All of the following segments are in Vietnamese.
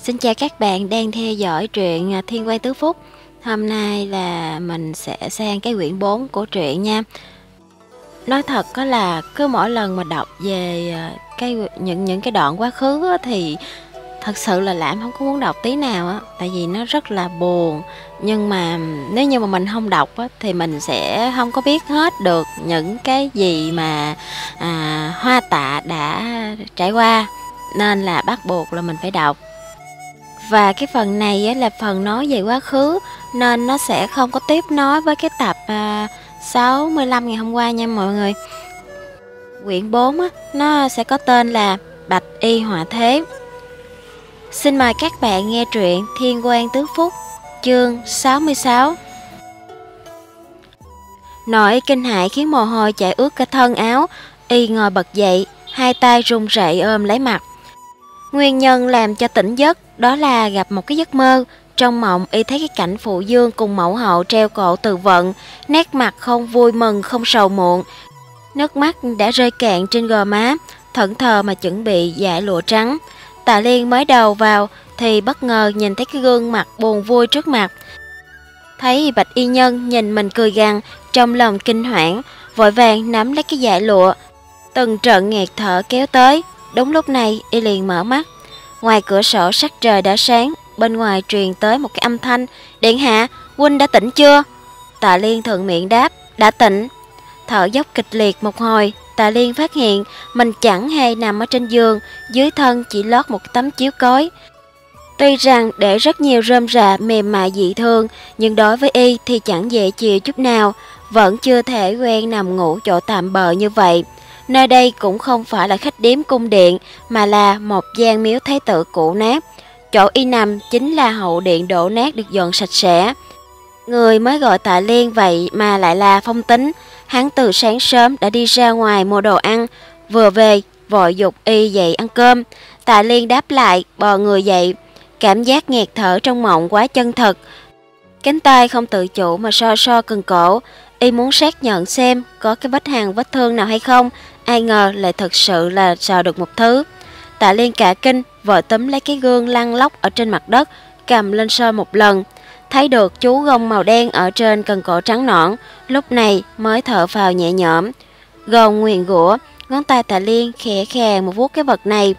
Xin chào các bạn đang theo dõi truyện Thiên Quan Tứ Phúc. Hôm nay là mình sẽ sang cái quyển 4 của truyện nha. Nói thật có là cứ mỗi lần mà đọc về những cái đoạn quá khứ á, thì thật sự là Lam không có muốn đọc tí nào á, tại vì nó rất là buồn. Nhưng mà nếu như mà mình không đọc á, thì mình sẽ không có biết hết được những cái gì mà Hoa Tạ đã trải qua, nên là bắt buộc là mình phải đọc. Và cái phần này á, là phần nói về quá khứ, nên nó sẽ không có tiếp nối với cái tập 65 ngày hôm qua nha mọi người. Quyển 4 á, nó sẽ có tên là Bạch Y Họa Thế. Xin mời các bạn nghe truyện Thiên Quan Tứ Phúc, chương 66. Nỗi kinh hãi khiến mồ hôi chảy ướt cả thân áo. Y ngồi bật dậy, hai tay run rẩy ôm lấy mặt. Nguyên nhân làm cho tỉnh giấc đó là gặp một cái giấc mơ. Trong mộng Y thấy cái cảnh phụ dương cùng mẫu hậu treo cổ tự vận, nét mặt không vui mừng không sầu muộn, nước mắt đã rơi cạn trên gò má, thẫn thờ mà chuẩn bị dải lụa trắng. Tạ Liên mới đầu vào thì bất ngờ nhìn thấy cái gương mặt buồn vui trước mặt. Thấy Bạch Y Nhân nhìn mình cười gằn, trong lòng kinh hoảng, vội vàng nắm lấy cái dải lụa, từng trận nghẹt thở kéo tới. Đúng lúc này Y liền mở mắt. Ngoài cửa sổ sắc trời đã sáng, bên ngoài truyền tới một cái âm thanh: "Điện hạ, huynh đã tỉnh chưa?" Tạ Liên thuận miệng đáp: "Đã tỉnh." Thở dốc kịch liệt một hồi, Tạ Liên phát hiện mình chẳng hề nằm ở trên giường, dưới thân chỉ lót một tấm chiếu cối. Tuy rằng để rất nhiều rơm rạ mềm mại dị thường, nhưng đối với Y thì chẳng dễ chịu chút nào, vẫn chưa thể quen nằm ngủ chỗ tạm bợ như vậy. Nơi đây cũng không phải là khách điếm cung điện, mà là một gian miếu thái tử cũ nát. Chỗ Y nằm chính là hậu điện đổ nát được dọn sạch sẽ. Người mới gọi Tạ Liên vậy mà lại là Phong Tính. Hắn từ sáng sớm đã đi ra ngoài mua đồ ăn, vừa về vội giục Y dậy ăn cơm. Tạ Liên đáp lại, bò người dậy. Cảm giác nghẹt thở trong mộng quá chân thật, cánh tay không tự chủ mà so so cần cổ. Y muốn xác nhận xem có cái vết thương nào hay không, ai ngờ lại thật sự là sờ được một thứ. Tạ Liên cả kinh, vội túm lấy cái gương lăn lóc ở trên mặt đất, cầm lên soi một lần, thấy được chú gông màu đen ở trên cần cổ trắng nõn, lúc này mới thở phào nhẹ nhõm. Gồng nguyền rủa, ngón tay Tạ Liên khẽ khàng một vuốt cái vật này.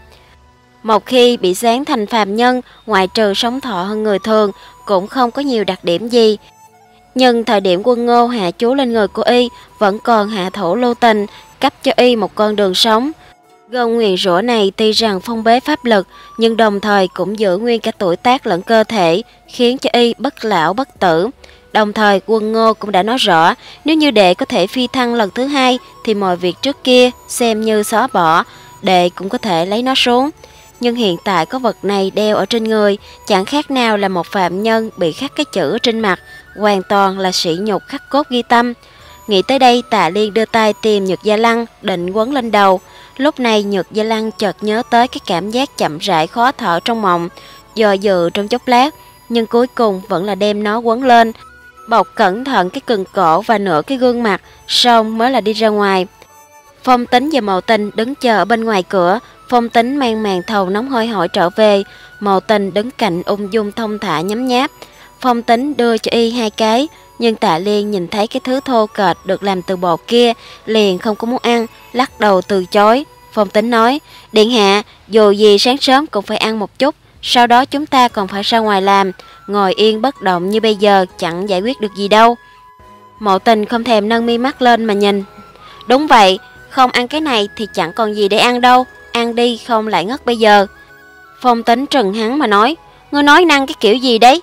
Một khi bị dán thành phàm nhân, ngoại trừ sống thọ hơn người thường, cũng không có nhiều đặc điểm gì. Nhưng thời điểm Quân Ngô hạ chú lên người của Y, vẫn còn hạ thủ lưu tình, cấp cho Y một con đường sống. Gông nguyền rủa này tuy rằng phong bế pháp lực, nhưng đồng thời cũng giữ nguyên cả tuổi tác lẫn cơ thể, khiến cho Y bất lão bất tử. Đồng thời Quân Ngô cũng đã nói rõ, nếu như đệ có thể phi thăng lần thứ hai, thì mọi việc trước kia xem như xóa bỏ, đệ cũng có thể lấy nó xuống. Nhưng hiện tại có vật này đeo ở trên người, chẳng khác nào là một phạm nhân bị khắc cái chữ trên mặt, hoàn toàn là sỉ nhục khắc cốt ghi tâm. Nghĩ tới đây, Tạ Liên đưa tay tìm Nhược Gia Lăng định quấn lên đầu. Lúc này Nhược Gia Lăng chợt nhớ tới cái cảm giác chậm rãi khó thở trong mộng, do dự trong chốc lát, nhưng cuối cùng vẫn là đem nó quấn lên, bọc cẩn thận cái cần cổ và nửa cái gương mặt, xong mới là đi ra ngoài. Phong Tính và Mậu Tình đứng chờ ở bên ngoài cửa. Phong Tính mang màn thầu nóng hôi hổi trở về, Mậu Tình đứng cạnh ung dung thông thả nhấm nháp. Phong Tính đưa cho Y hai cái, nhưng Tạ Liên nhìn thấy cái thứ thô kệch được làm từ bột kia, liền không có muốn ăn, lắc đầu từ chối. Phong Tính nói: "Điện hạ, dù gì sáng sớm cũng phải ăn một chút, sau đó chúng ta còn phải ra ngoài làm, ngồi yên bất động như bây giờ chẳng giải quyết được gì đâu." Mậu Tình không thèm nâng mi mắt lên mà nhìn. "Đúng vậy, không ăn cái này thì chẳng còn gì để ăn đâu, ăn đi không lại ngất bây giờ." Phong Tính trừng hắn mà nói: "Ngươi nói năng cái kiểu gì đấy?"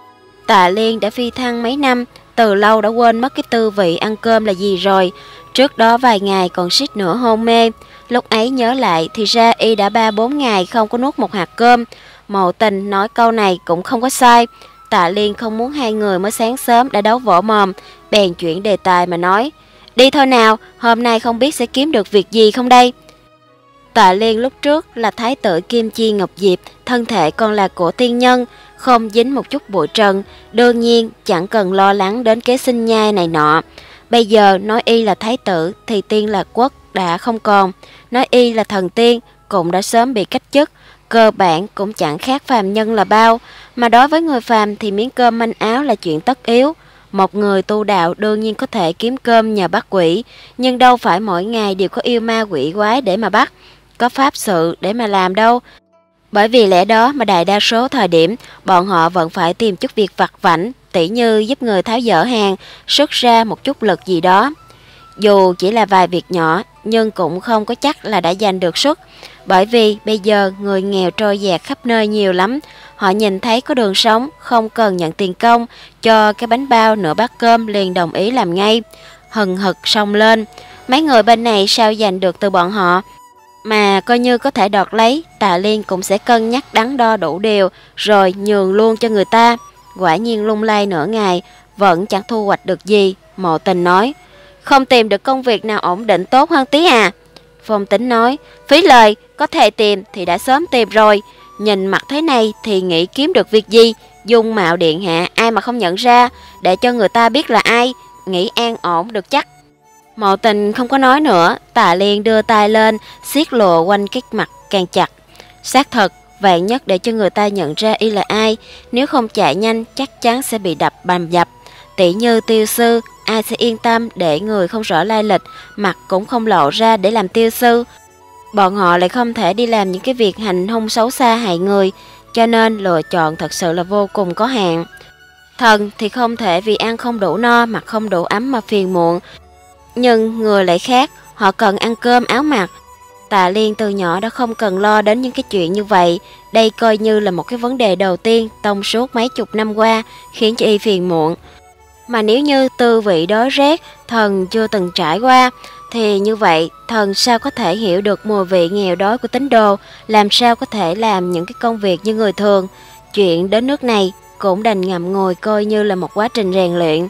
Tạ Liên đã phi thăng mấy năm, từ lâu đã quên mất cái tư vị ăn cơm là gì rồi. Trước đó vài ngày còn suýt nữa hôn mê, lúc ấy nhớ lại thì ra Y đã 3-4 ngày không có nuốt một hạt cơm. Mậu Tình nói câu này cũng không có sai. Tạ Liên không muốn hai người mới sáng sớm đã đấu võ mồm, bèn chuyển đề tài mà nói: "Đi thôi nào, hôm nay không biết sẽ kiếm được việc gì không đây?" Tạ Liên lúc trước là thái tử Kim Chi Ngọc Diệp, thân thể còn là của tiên nhân, không dính một chút bụi trần, đương nhiên chẳng cần lo lắng đến kế sinh nhai này nọ. Bây giờ nói Y là thái tử thì tiên là quốc đã không còn, nói Y là thần tiên cũng đã sớm bị cách chức, cơ bản cũng chẳng khác phàm nhân là bao, mà đối với người phàm thì miếng cơm manh áo là chuyện tất yếu. Một người tu đạo đương nhiên có thể kiếm cơm nhờ bắt quỷ, nhưng đâu phải mỗi ngày đều có yêu ma quỷ quái để mà bắt, có pháp sự để mà làm đâu. Bởi vì lẽ đó mà đại đa số thời điểm bọn họ vẫn phải tìm chút việc vặt vãnh, tỉ như giúp người tháo dỡ hàng, xuất ra một chút lực gì đó. Dù chỉ là vài việc nhỏ nhưng cũng không có chắc là đã giành được suất, bởi vì bây giờ người nghèo trôi dạt khắp nơi nhiều lắm. Họ nhìn thấy có đường sống, không cần nhận tiền công, cho cái bánh bao nửa bát cơm liền đồng ý làm ngay. Hừng hực xông lên, mấy người bên này sao giành được từ bọn họ, mà coi như có thể đoạt lấy, Tạ Liên cũng sẽ cân nhắc đắn đo đủ điều rồi nhường luôn cho người ta. Quả nhiên lung lay nửa ngày vẫn chẳng thu hoạch được gì. Mộ Tình nói, không tìm được công việc nào ổn định tốt hơn tí à? Phong Tính nói, phí lời, có thể tìm thì đã sớm tìm rồi. Nhìn mặt thế này thì nghĩ kiếm được việc gì? Dung mạo điện hạ ai mà không nhận ra, để cho người ta biết là ai, nghĩ an ổn được chắc. Mộ Tình không có nói nữa. Tạ Liên đưa tay lên siết lụa quanh cái mặt càng chặt. Xác thật, vạn nhất để cho người ta nhận ra y là ai, nếu không chạy nhanh chắc chắn sẽ bị đập bầm dập. Tỷ như Tiêu sư, ai sẽ yên tâm để người không rõ lai lịch, mặt cũng không lộ ra để làm tiêu sư. Bọn họ lại không thể đi làm những cái việc hành hung xấu xa hại người, cho nên lựa chọn thật sự là vô cùng có hạn. Thần thì không thể vì ăn không đủ no, mặc không đủ ấm mà phiền muộn, nhưng người lại khác, họ cần ăn cơm áo mặc. Tạ Liên từ nhỏ đã không cần lo đến những cái chuyện như vậy. Đây coi như là một cái vấn đề đầu tiên trong suốt mấy chục năm qua khiến cho y phiền muộn. Mà nếu như tư vị đói rét thần chưa từng trải qua, thì như vậy thần sao có thể hiểu được mùi vị nghèo đói của tín đồ, làm sao có thể làm những cái công việc như người thường. Chuyện đến nước này cũng đành ngậm ngùi coi như là một quá trình rèn luyện.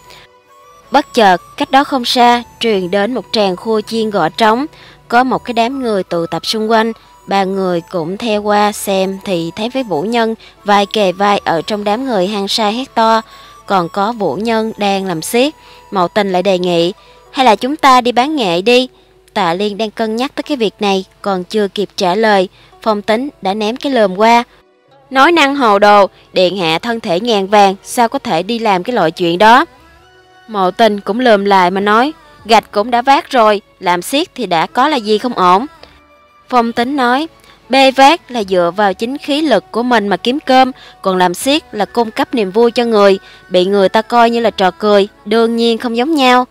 Bất chợt, cách đó không xa, truyền đến một tràng khua chiên gõ trống, có một cái đám người tụ tập xung quanh. Ba người cũng theo qua xem thì thấy với Vũ Nhân vai kề vai ở trong đám người hăng say hét to, còn có Vũ Nhân đang làm xiết. Mộ Tình lại đề nghị, hay là chúng ta đi bán nghệ đi. Tạ Liên đang cân nhắc tới cái việc này, còn chưa kịp trả lời, Phong Tính đã ném cái lườm qua. Nói năng hồ đồ, điện hạ thân thể ngàn vàng, sao có thể đi làm cái loại chuyện đó. Mộ Tình cũng lườm lại mà nói, gạch cũng đã vác rồi, làm xiết thì đã có là gì không ổn. Phong Tính nói, bê vác là dựa vào chính khí lực của mình mà kiếm cơm, còn làm xiết là cung cấp niềm vui cho người, bị người ta coi như là trò cười, đương nhiên không giống nhau.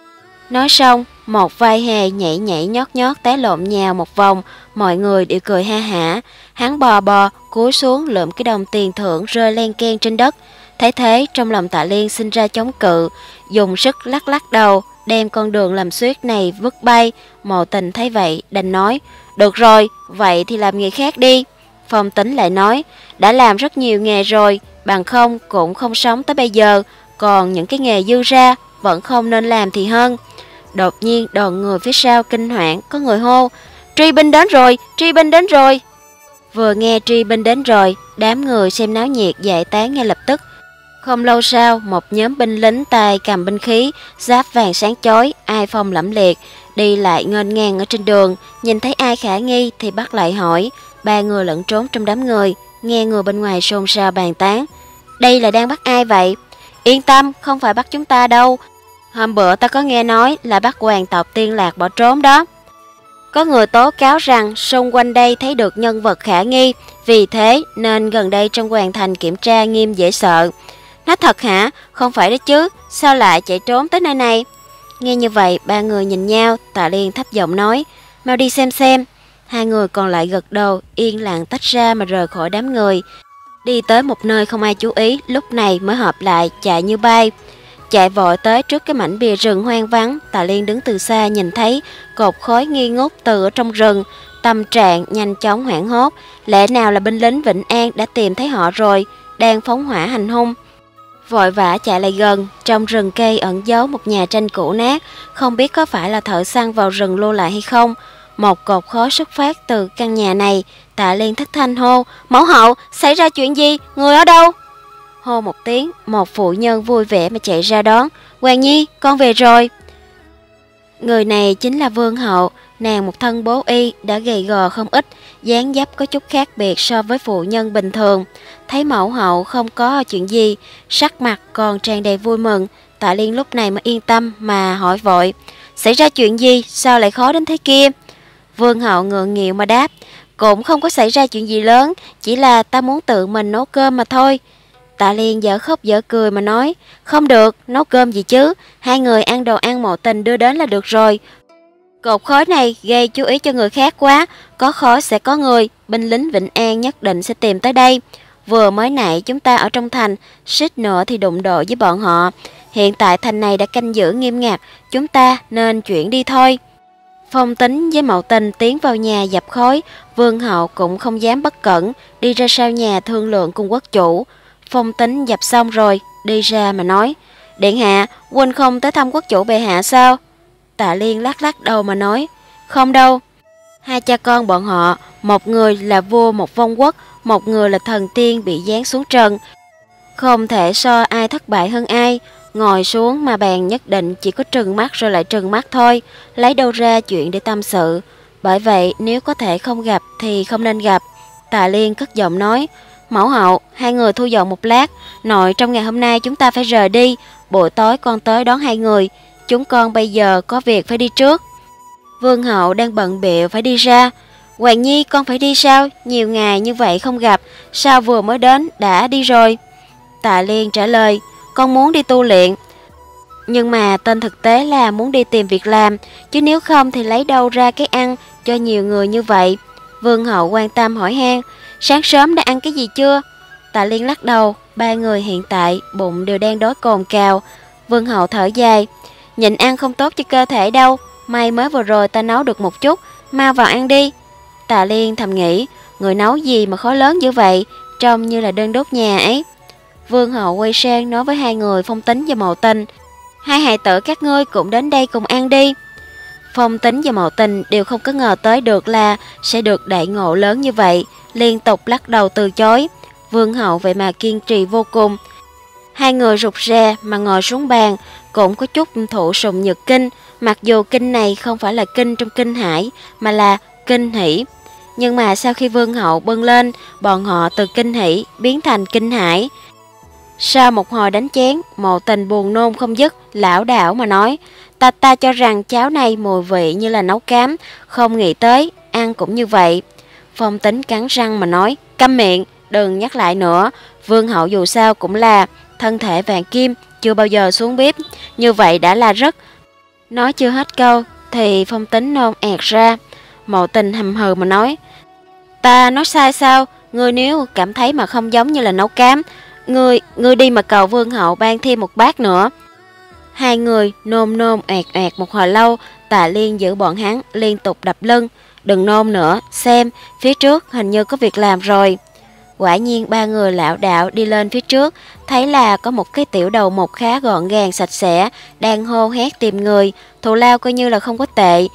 Nói xong, một vai hề nhảy nhảy nhót nhót té lộn nhào một vòng, mọi người đều cười ha hả. Hắn bò bò, cúi xuống lượm cái đồng tiền thưởng rơi len keng trên đất. Thấy thế, trong lòng Tạ Liên sinh ra chống cự, dùng sức lắc lắc đầu, đem con đường làm xiết này vứt bay. Mộ Tình thấy vậy, đành nói, được rồi, vậy thì làm nghề khác đi. Phong Tính lại nói, đã làm rất nhiều nghề rồi, bằng không cũng không sống tới bây giờ, còn những cái nghề dư ra vẫn không nên làm thì hơn. Đột nhiên đoàn người phía sau kinh hoảng, có người hô, truy binh đến rồi, truy binh đến rồi. Vừa nghe truy binh đến rồi, đám người xem náo nhiệt giải tán ngay lập tức. Không lâu sau, một nhóm binh lính tay cầm binh khí, giáp vàng sáng chói, ai phong lẫm liệt, đi lại nghênh ngang ở trên đường, nhìn thấy ai khả nghi thì bắt lại hỏi. Ba người lẫn trốn trong đám người, nghe người bên ngoài xôn xao bàn tán. Đây là đang bắt ai vậy? Yên tâm, không phải bắt chúng ta đâu. Hôm bữa ta có nghe nói là bắt hoàng tộc Tiên Lạc bỏ trốn đó. Có người tố cáo rằng xung quanh đây thấy được nhân vật khả nghi, vì thế nên gần đây trong hoàng thành kiểm tra nghiêm dễ sợ. Nói thật hả? Không phải đó chứ, sao lại chạy trốn tới nơi này? Nghe như vậy, ba người nhìn nhau, Tạ Liên thấp giọng nói, mau đi xem. Hai người còn lại gật đầu, yên lặng tách ra mà rời khỏi đám người. Đi tới một nơi không ai chú ý, lúc này mới hợp lại, chạy như bay. Chạy vội tới trước cái mảnh bìa rừng hoang vắng, Tạ Liên đứng từ xa nhìn thấy cột khói nghi ngút từ ở trong rừng, tâm trạng nhanh chóng hoảng hốt. Lẽ nào là binh lính Vĩnh An đã tìm thấy họ rồi, đang phóng hỏa hành hung? Vội vã chạy lại gần, trong rừng cây ẩn giấu một nhà tranh cũ nát, không biết có phải là thợ săn vào rừng lưu lại hay không. Một cột khói xuất phát từ căn nhà này, Tạ Liên thất thanh hô, mẫu hậu, xảy ra chuyện gì, người ở đâu? Hô một tiếng, một phụ nhân vui vẻ mà chạy ra đón, Hoàng Nhi, con về rồi. Người này chính là Vương hậu, Nàng một thân bố y đã gầy gò không ít, dáng dấp có chút khác biệt so với phụ nhân bình thường. Thấy mẫu hậu không có chuyện gì, sắc mặt còn tràn đầy vui mừng, Tạ Liên lúc này mới yên tâm mà hỏi vội: xảy ra chuyện gì, sao lại khó đến thế kia? Vương hậu ngượng nghịu mà đáp: cũng không có xảy ra chuyện gì lớn, chỉ là ta muốn tự mình nấu cơm mà thôi. Tạ Liên dở khóc dở cười mà nói: không được, nấu cơm gì chứ, hai người ăn đồ ăn Mộ Tình đưa đến là được rồi. Cột khói này gây chú ý cho người khác quá, có khói sẽ có người, binh lính Vĩnh An nhất định sẽ tìm tới đây. Vừa mới nãy chúng ta ở trong thành, suýt nữa thì đụng độ với bọn họ. Hiện tại thành này đã canh giữ nghiêm ngặt, chúng ta nên chuyển đi thôi. Phong Tính với Mậu Tình tiến vào nhà dập khói, Vương hậu cũng không dám bất cẩn, đi ra sau nhà thương lượng cùng quốc chủ. Phong Tính dập xong rồi, đi ra mà nói: điện hạ, huynh không tới thăm quốc chủ bệ hạ sao? Tạ Liên lắc lắc đầu mà nói: không đâu. Hai cha con bọn họ, một người là vua một vong quốc, một người là thần tiên bị giáng xuống trần. Không thể so ai thất bại hơn ai. Ngồi xuống mà bàn nhất định chỉ có trừng mắt rồi lại trừng mắt thôi, lấy đâu ra chuyện để tâm sự. Bởi vậy nếu có thể không gặp thì không nên gặp. Tạ Liên cất giọng nói: mẫu hậu, hai người thu dọn một lát, nội trong ngày hôm nay chúng ta phải rời đi, buổi tối con tới đón hai người. Chúng con bây giờ có việc phải đi trước. Vương hậu đang bận bịu phải đi ra. Hoàng nhi, con phải đi sao? Nhiều ngày như vậy không gặp, sao vừa mới đến đã đi rồi? Tạ Liên trả lời: con muốn đi tu luyện. Nhưng mà tên thực tế là muốn đi tìm việc làm, chứ nếu không thì lấy đâu ra cái ăn cho nhiều người như vậy? Vương hậu quan tâm hỏi han: sáng sớm đã ăn cái gì chưa? Tạ Liên lắc đầu, ba người hiện tại bụng đều đang đói cồn cào. Vương hậu thở dài: nhịn ăn không tốt cho cơ thể đâu, may mới vừa rồi ta nấu được một chút, mau vào ăn đi. Tạ Liên thầm nghĩ, người nấu gì mà khó lớn như vậy, trông như là đơn đốt nhà ấy. Vương hậu quay sang nói với hai người Phong Tính và Mậu Tình: hai hài tử các ngươi cũng đến đây cùng ăn đi. Phong Tính và Mậu Tình đều không có ngờ tới được là sẽ được đại ngộ lớn như vậy, liên tục lắc đầu từ chối. Vương hậu vậy mà kiên trì vô cùng. Hai người rụt rè mà ngồi xuống bàn, cũng có chút thụ sùng nhược kinh, mặc dù kinh này không phải là kinh trong kinh hải mà là kinh hỷ. Nhưng mà sau khi Vương hậu bưng lên, bọn họ từ kinh hỷ biến thành kinh hải. Sau một hồi đánh chén, Mậu Tình buồn nôn không dứt, lảo đảo mà nói: ta cho rằng cháo này mùi vị như là nấu cám, không nghĩ tới ăn cũng như vậy. Phong Tính cắn răng mà nói: câm miệng, đừng nhắc lại nữa. Vương hậu dù sao cũng là thân thể vàng kim, chưa bao giờ xuống bếp, như vậy đã là rất. Nói chưa hết câu thì Phong Tính nôn ẹt ra. Mậu Tình hầm hừ mà nói: ta nói sai sao? Ngươi nếu cảm thấy mà không giống như là nấu cám, Ngươi đi mà cầu Vương hậu ban thêm một bát nữa. Hai người nôn ẹt ẹt một hồi lâu. Tạ Liên giữ bọn hắn liên tục đập lưng: đừng nôn nữa, xem phía trước hình như có việc làm rồi. Quả nhiên ba người lảo đảo đi lên phía trước, thấy là có một cái tiểu đầu mục khá gọn gàng sạch sẽ, đang hô hét tìm người, thù lao coi như là không có tệ.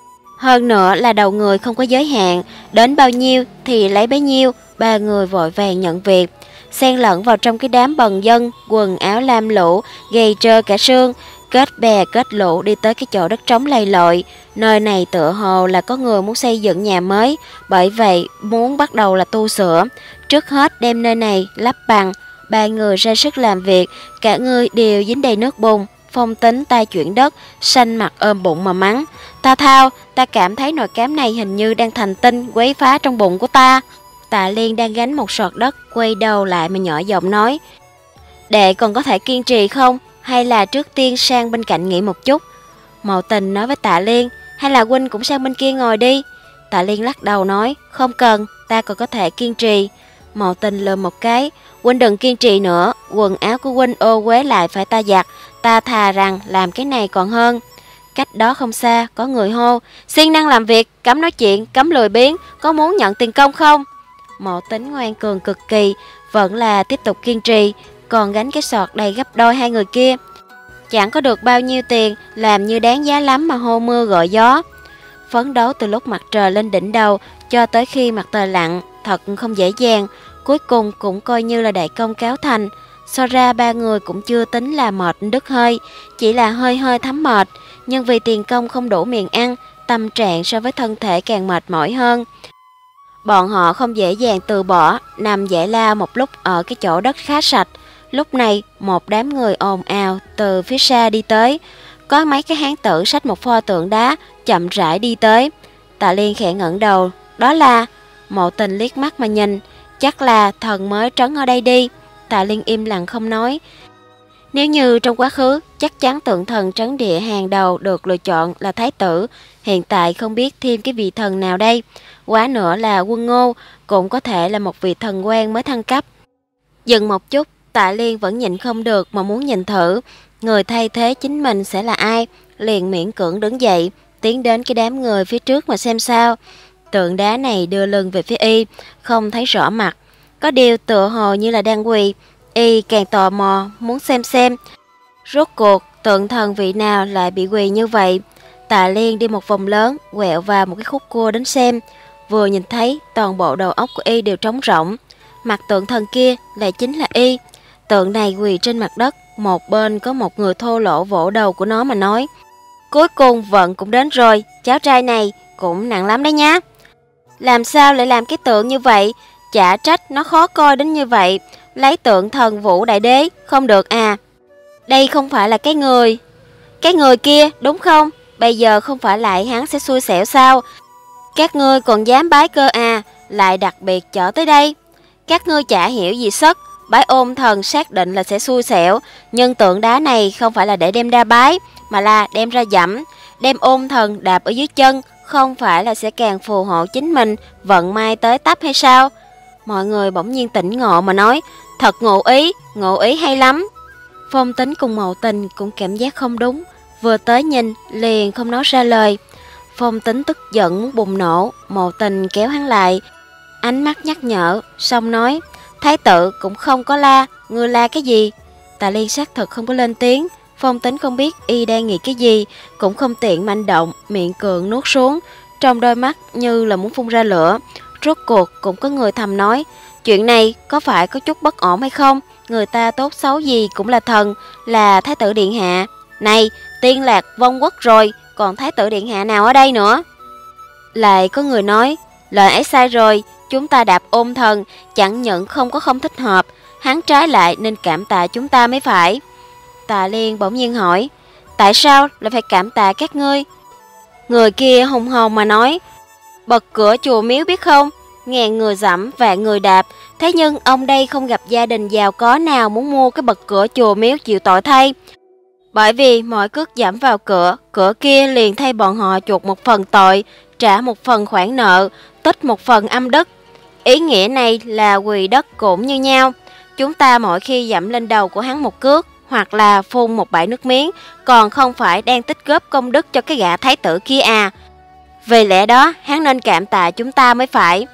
Hơn nữa là đầu người không có giới hạn, đến bao nhiêu thì lấy bấy nhiêu. Ba người vội vàng nhận việc, xen lẫn vào trong cái đám bần dân, quần áo lam lũ, gầy trơ cả xương, kết bè kết lũ đi tới cái chỗ đất trống lầy lội. Nơi này tựa hồ là có người muốn xây dựng nhà mới, bởi vậy muốn bắt đầu là tu sửa. Trước hết đem nơi này lắp bằng. Ba người ra sức làm việc, cả người đều dính đầy nước bùn. Phong Tính tay chuyển đất, xanh mặt ôm bụng mà mắng: ta thao, ta cảm thấy nồi cám này hình như đang thành tinh quấy phá trong bụng của ta. Tạ Liên đang gánh một sọt đất, quay đầu lại mà nhỏ giọng nói: đệ còn có thể kiên trì không? Hay là trước tiên sang bên cạnh nghỉ một chút? Mậu Tình nói với Tạ Liên: hay là huynh cũng sang bên kia ngồi đi. Tạ Liên lắc đầu nói: không cần, ta còn có thể kiên trì. Mậu Tình lườm một cái: huynh đừng kiên trì nữa, quần áo của huynh ô uế lại phải ta giặt, ta thà rằng làm cái này còn hơn. Cách đó không xa có người hô: siêng năng làm việc, cấm nói chuyện, cấm lười biếng, có muốn nhận tiền công không? Mậu Tính ngoan cường cực kỳ, vẫn là tiếp tục kiên trì, còn gánh cái sọt đầy gấp đôi hai người kia. Chẳng có được bao nhiêu tiền, làm như đáng giá lắm mà hô mưa gọi gió. Phấn đấu từ lúc mặt trời lên đỉnh đầu cho tới khi mặt trời lặn thật không dễ dàng, cuối cùng cũng coi như là đại công cáo thành. So ra ba người cũng chưa tính là mệt đứt hơi, chỉ là hơi hơi thấm mệt, nhưng vì tiền công không đủ miệng ăn tâm trạng so với thân thể càng mệt mỏi hơn. Bọn họ không dễ dàng từ bỏ, nằm giải lao một lúc ở cái chỗ đất khá sạch. Lúc này, một đám người ồn ào từ phía xa đi tới. Có mấy cái hán tử xách một pho tượng đá, chậm rãi đi tới. Tạ Liên khẽ ngẩng đầu, đó là... Mộ Tình liếc mắt mà nhìn, chắc là thần mới trấn ở đây đi. Tạ Liên im lặng không nói. Nếu như trong quá khứ, chắc chắn tượng thần trấn địa hàng đầu được lựa chọn là Thái tử. Hiện tại không biết thêm cái vị thần nào đây. Quá nữa là Quân Ngô, cũng có thể là một vị thần quan mới thăng cấp. Dừng một chút, Tạ Liên vẫn nhịn không được mà muốn nhìn thử người thay thế chính mình sẽ là ai. Liền miễn cưỡng đứng dậy, tiến đến cái đám người phía trước mà xem sao. Tượng đá này đưa lưng về phía y, không thấy rõ mặt. Có điều tựa hồ như là đang quỳ. Y càng tò mò muốn xem rốt cuộc tượng thần vị nào lại bị quỳ như vậy. Tạ Liên đi một vòng lớn, quẹo vào một cái khúc cua đến xem. Vừa nhìn thấy toàn bộ đầu óc của y đều trống rỗng. Mặt tượng thần kia lại chính là y. Tượng này quỳ trên mặt đất, một bên có một người thô lỗ vỗ đầu của nó mà nói: cuối cùng vận cũng đến rồi, cháu trai này cũng nặng lắm đấy nhá. Làm sao lại làm cái tượng như vậy? Chả trách nó khó coi đến như vậy. Lấy tượng thần Vũ Đại Đế không được à? Đây không phải là cái người kia đúng không? Bây giờ không phải lại hắn sẽ xui xẻo sao? Các ngươi còn dám bái cơ à? Lại đặc biệt chở tới đây. Các ngươi chả hiểu gì sất. Bái ôn thần xác định là sẽ xui xẻo. Nhưng tượng đá này không phải là để đem ra bái, mà là đem ra dẫm. Đem ôn thần đạp ở dưới chân, không phải là sẽ càng phù hộ chính mình vận may tới tấp hay sao? Mọi người bỗng nhiên tỉnh ngộ mà nói: thật ngộ ý hay lắm. Phong Tính cùng Mộ Tình cũng cảm giác không đúng, vừa tới nhìn liền không nói ra lời. Phong Tính tức giận muốn bùng nổ, Mộ Tình kéo hắn lại, ánh mắt nhắc nhở, xong nói: thái tử cũng không có la, ngươi la cái gì? Tạ Liên xác thực không có lên tiếng. Phong Tính không biết y đang nghĩ cái gì, cũng không tiện manh động, miệng cường nuốt xuống, trong đôi mắt như là muốn phun ra lửa. Rốt cuộc cũng có người thầm nói: chuyện này có phải có chút bất ổn hay không? Người ta tốt xấu gì cũng là thần, là thái tử điện hạ. Này, Tiên Lạc vong quốc rồi, còn thái tử điện hạ nào ở đây nữa? Lại có người nói: lời ấy sai rồi, chúng ta đạp ôn thần, chẳng những không thích hợp, hắn trái lại nên cảm tạ chúng ta mới phải. Tạ Liên bỗng nhiên hỏi: tại sao lại phải cảm tạ các ngươi? Người kia hùng hồn mà nói: bật cửa chùa miếu biết không? Ngàn người dẫm vạn người đạp, thế nhưng ông đây không gặp gia đình giàu có nào muốn mua cái bật cửa chùa miếu chịu tội thay. Bởi vì mỗi cước dẫm vào cửa, cửa kia liền thay bọn họ chuộc một phần tội, trả một phần khoản nợ, tích một phần âm đức. Ý nghĩa này là quỳ đất cũng như nhau. Chúng ta mỗi khi dẫm lên đầu của hắn một cước, hoặc là phun một bãi nước miếng, còn không phải đang tích góp công đức cho cái gã thái tử kia à? Vì lẽ đó hắn nên cảm tạ chúng ta mới phải.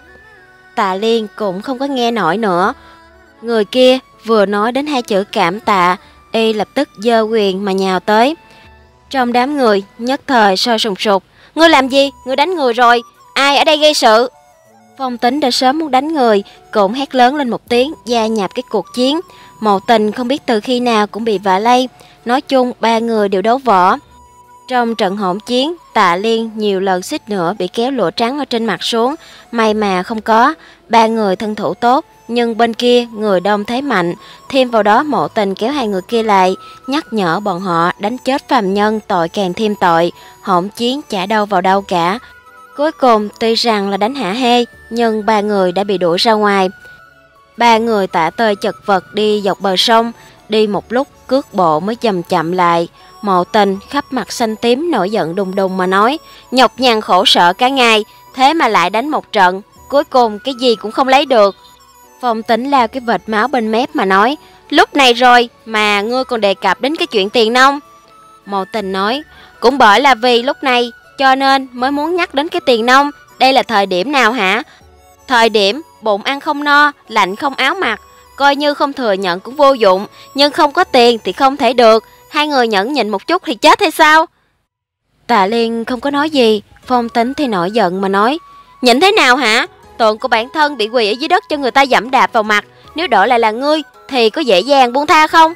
Tạ Liên cũng không có nghe nổi nữa. Người kia vừa nói đến hai chữ cảm tạ, y lập tức giơ quyền mà nhào tới. Trong đám người nhất thời sôi sùng sục. Ngươi làm gì? Ngươi đánh người rồi. Ai ở đây gây sự? Phong Tính đã sớm muốn đánh người, cũng hét lớn lên một tiếng, gia nhập cái cuộc chiến. Mộ Tình không biết từ khi nào cũng bị vạ lây. Nói chung ba người đều đấu võ. Trong trận hỗn chiến, Tạ Liên nhiều lần suýt nữa bị kéo lụa trắng ở trên mặt xuống. May mà không có. Ba người thân thủ tốt, nhưng bên kia người đông thế mạnh. Thêm vào đó Mộ Tình kéo hai người kia lại, nhắc nhở bọn họ đánh chết phàm nhân tội càng thêm tội. Hỗn chiến chả đâu vào đâu cả. Cuối cùng tuy rằng là đánh hả hê, nhưng ba người đã bị đuổi ra ngoài. Ba người tả tơi chật vật đi dọc bờ sông, đi một lúc cước bộ mới chậm chậm lại. Mộ Tình khắp mặt xanh tím nổi giận đùng đùng mà nói: nhọc nhằn khổ sở cả ngày, thế mà lại đánh một trận, cuối cùng cái gì cũng không lấy được. Phong Tính lao cái vệt máu bên mép mà nói: lúc này rồi mà ngươi còn đề cập đến cái chuyện tiền nông. Mộ Tình nói: cũng bởi là vì lúc này cho nên mới muốn nhắc đến cái tiền nông. Đây là thời điểm nào hả? Thời điểm bụng ăn không no, lạnh không áo mặc, coi như không thừa nhận cũng vô dụng, nhưng không có tiền thì không thể được. Hai người nhẫn nhịn một chút thì chết hay sao? Tạ Liên không có nói gì. Phong Tính thì nổi giận mà nói: nhịn thế nào hả? Tượng của bản thân bị quỳ ở dưới đất cho người ta dẫm đạp vào mặt, nếu đổi lại là ngươi thì có dễ dàng buông tha không?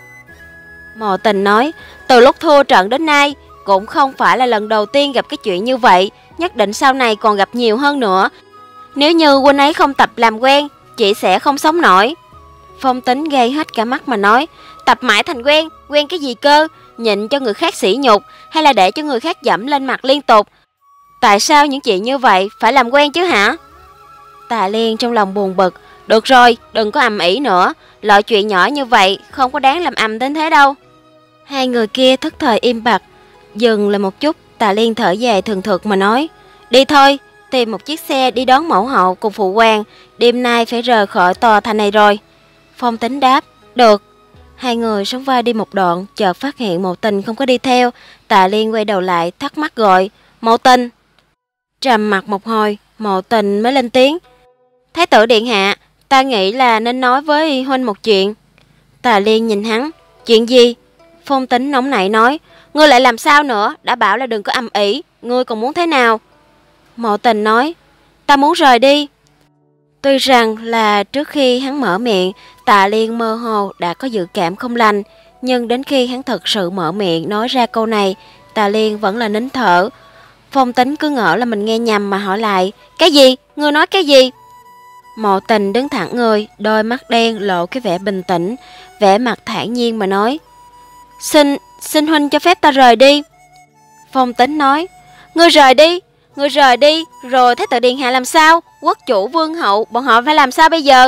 Mộ Tình nói: từ lúc thua trận đến nay cũng không phải là lần đầu tiên gặp cái chuyện như vậy. nhất định sau này còn gặp nhiều hơn nữa. Nếu như huynh ấy không tập làm quen, chị sẽ không sống nổi. Phong Tính gây hết cả mắt mà nói, tập mãi thành quen, quen cái gì cơ, nhịn cho người khác sỉ nhục hay là để cho người khác dẫm lên mặt liên tục? Tại sao những chuyện như vậy phải làm quen chứ hả? Tạ Liên trong lòng buồn bực, được rồi, đừng có ầm ĩ nữa, loại chuyện nhỏ như vậy không có đáng làm ầm đến thế đâu. Hai người kia thức thời im bặt, dừng lại một chút, Tạ Liên thở dài thường thượt mà nói, đi thôi, tìm một chiếc xe đi đón mẫu hậu cùng phụ hoàng, đêm nay phải rời khỏi tòa thành này rồi. Phong Tính đáp, được. Hai người sóng vai đi một đoạn, chợt phát hiện Mộ Tình không có đi theo. Tạ Liên quay đầu lại thắc mắc gọi, Mộ Tình. Trầm mặt một hồi, Mộ Tình mới lên tiếng, Thái tử điện hạ, ta nghĩ là nên nói với huynh một chuyện. Tạ Liên nhìn hắn, chuyện gì? Phong Tính nóng nảy nói, ngươi lại làm sao nữa, đã bảo là đừng có ầm ĩ, ngươi còn muốn thế nào? Mộ Tình nói, ta muốn rời đi. Tuy rằng là trước khi hắn mở miệng, Tạ Liên mơ hồ đã có dự cảm không lành, nhưng đến khi hắn thật sự mở miệng nói ra câu này, Tạ Liên vẫn là nín thở. Phong Tính cứ ngỡ là mình nghe nhầm mà hỏi lại, cái gì? Ngươi nói cái gì? Mộ Tình đứng thẳng người, đôi mắt đen lộ cái vẻ bình tĩnh, vẻ mặt thản nhiên mà nói, Xin huynh cho phép ta rời đi. Phong Tính nói, ngươi rời đi, rồi Thái tử điện hạ làm sao? Quốc chủ vương hậu, bọn họ phải làm sao bây giờ?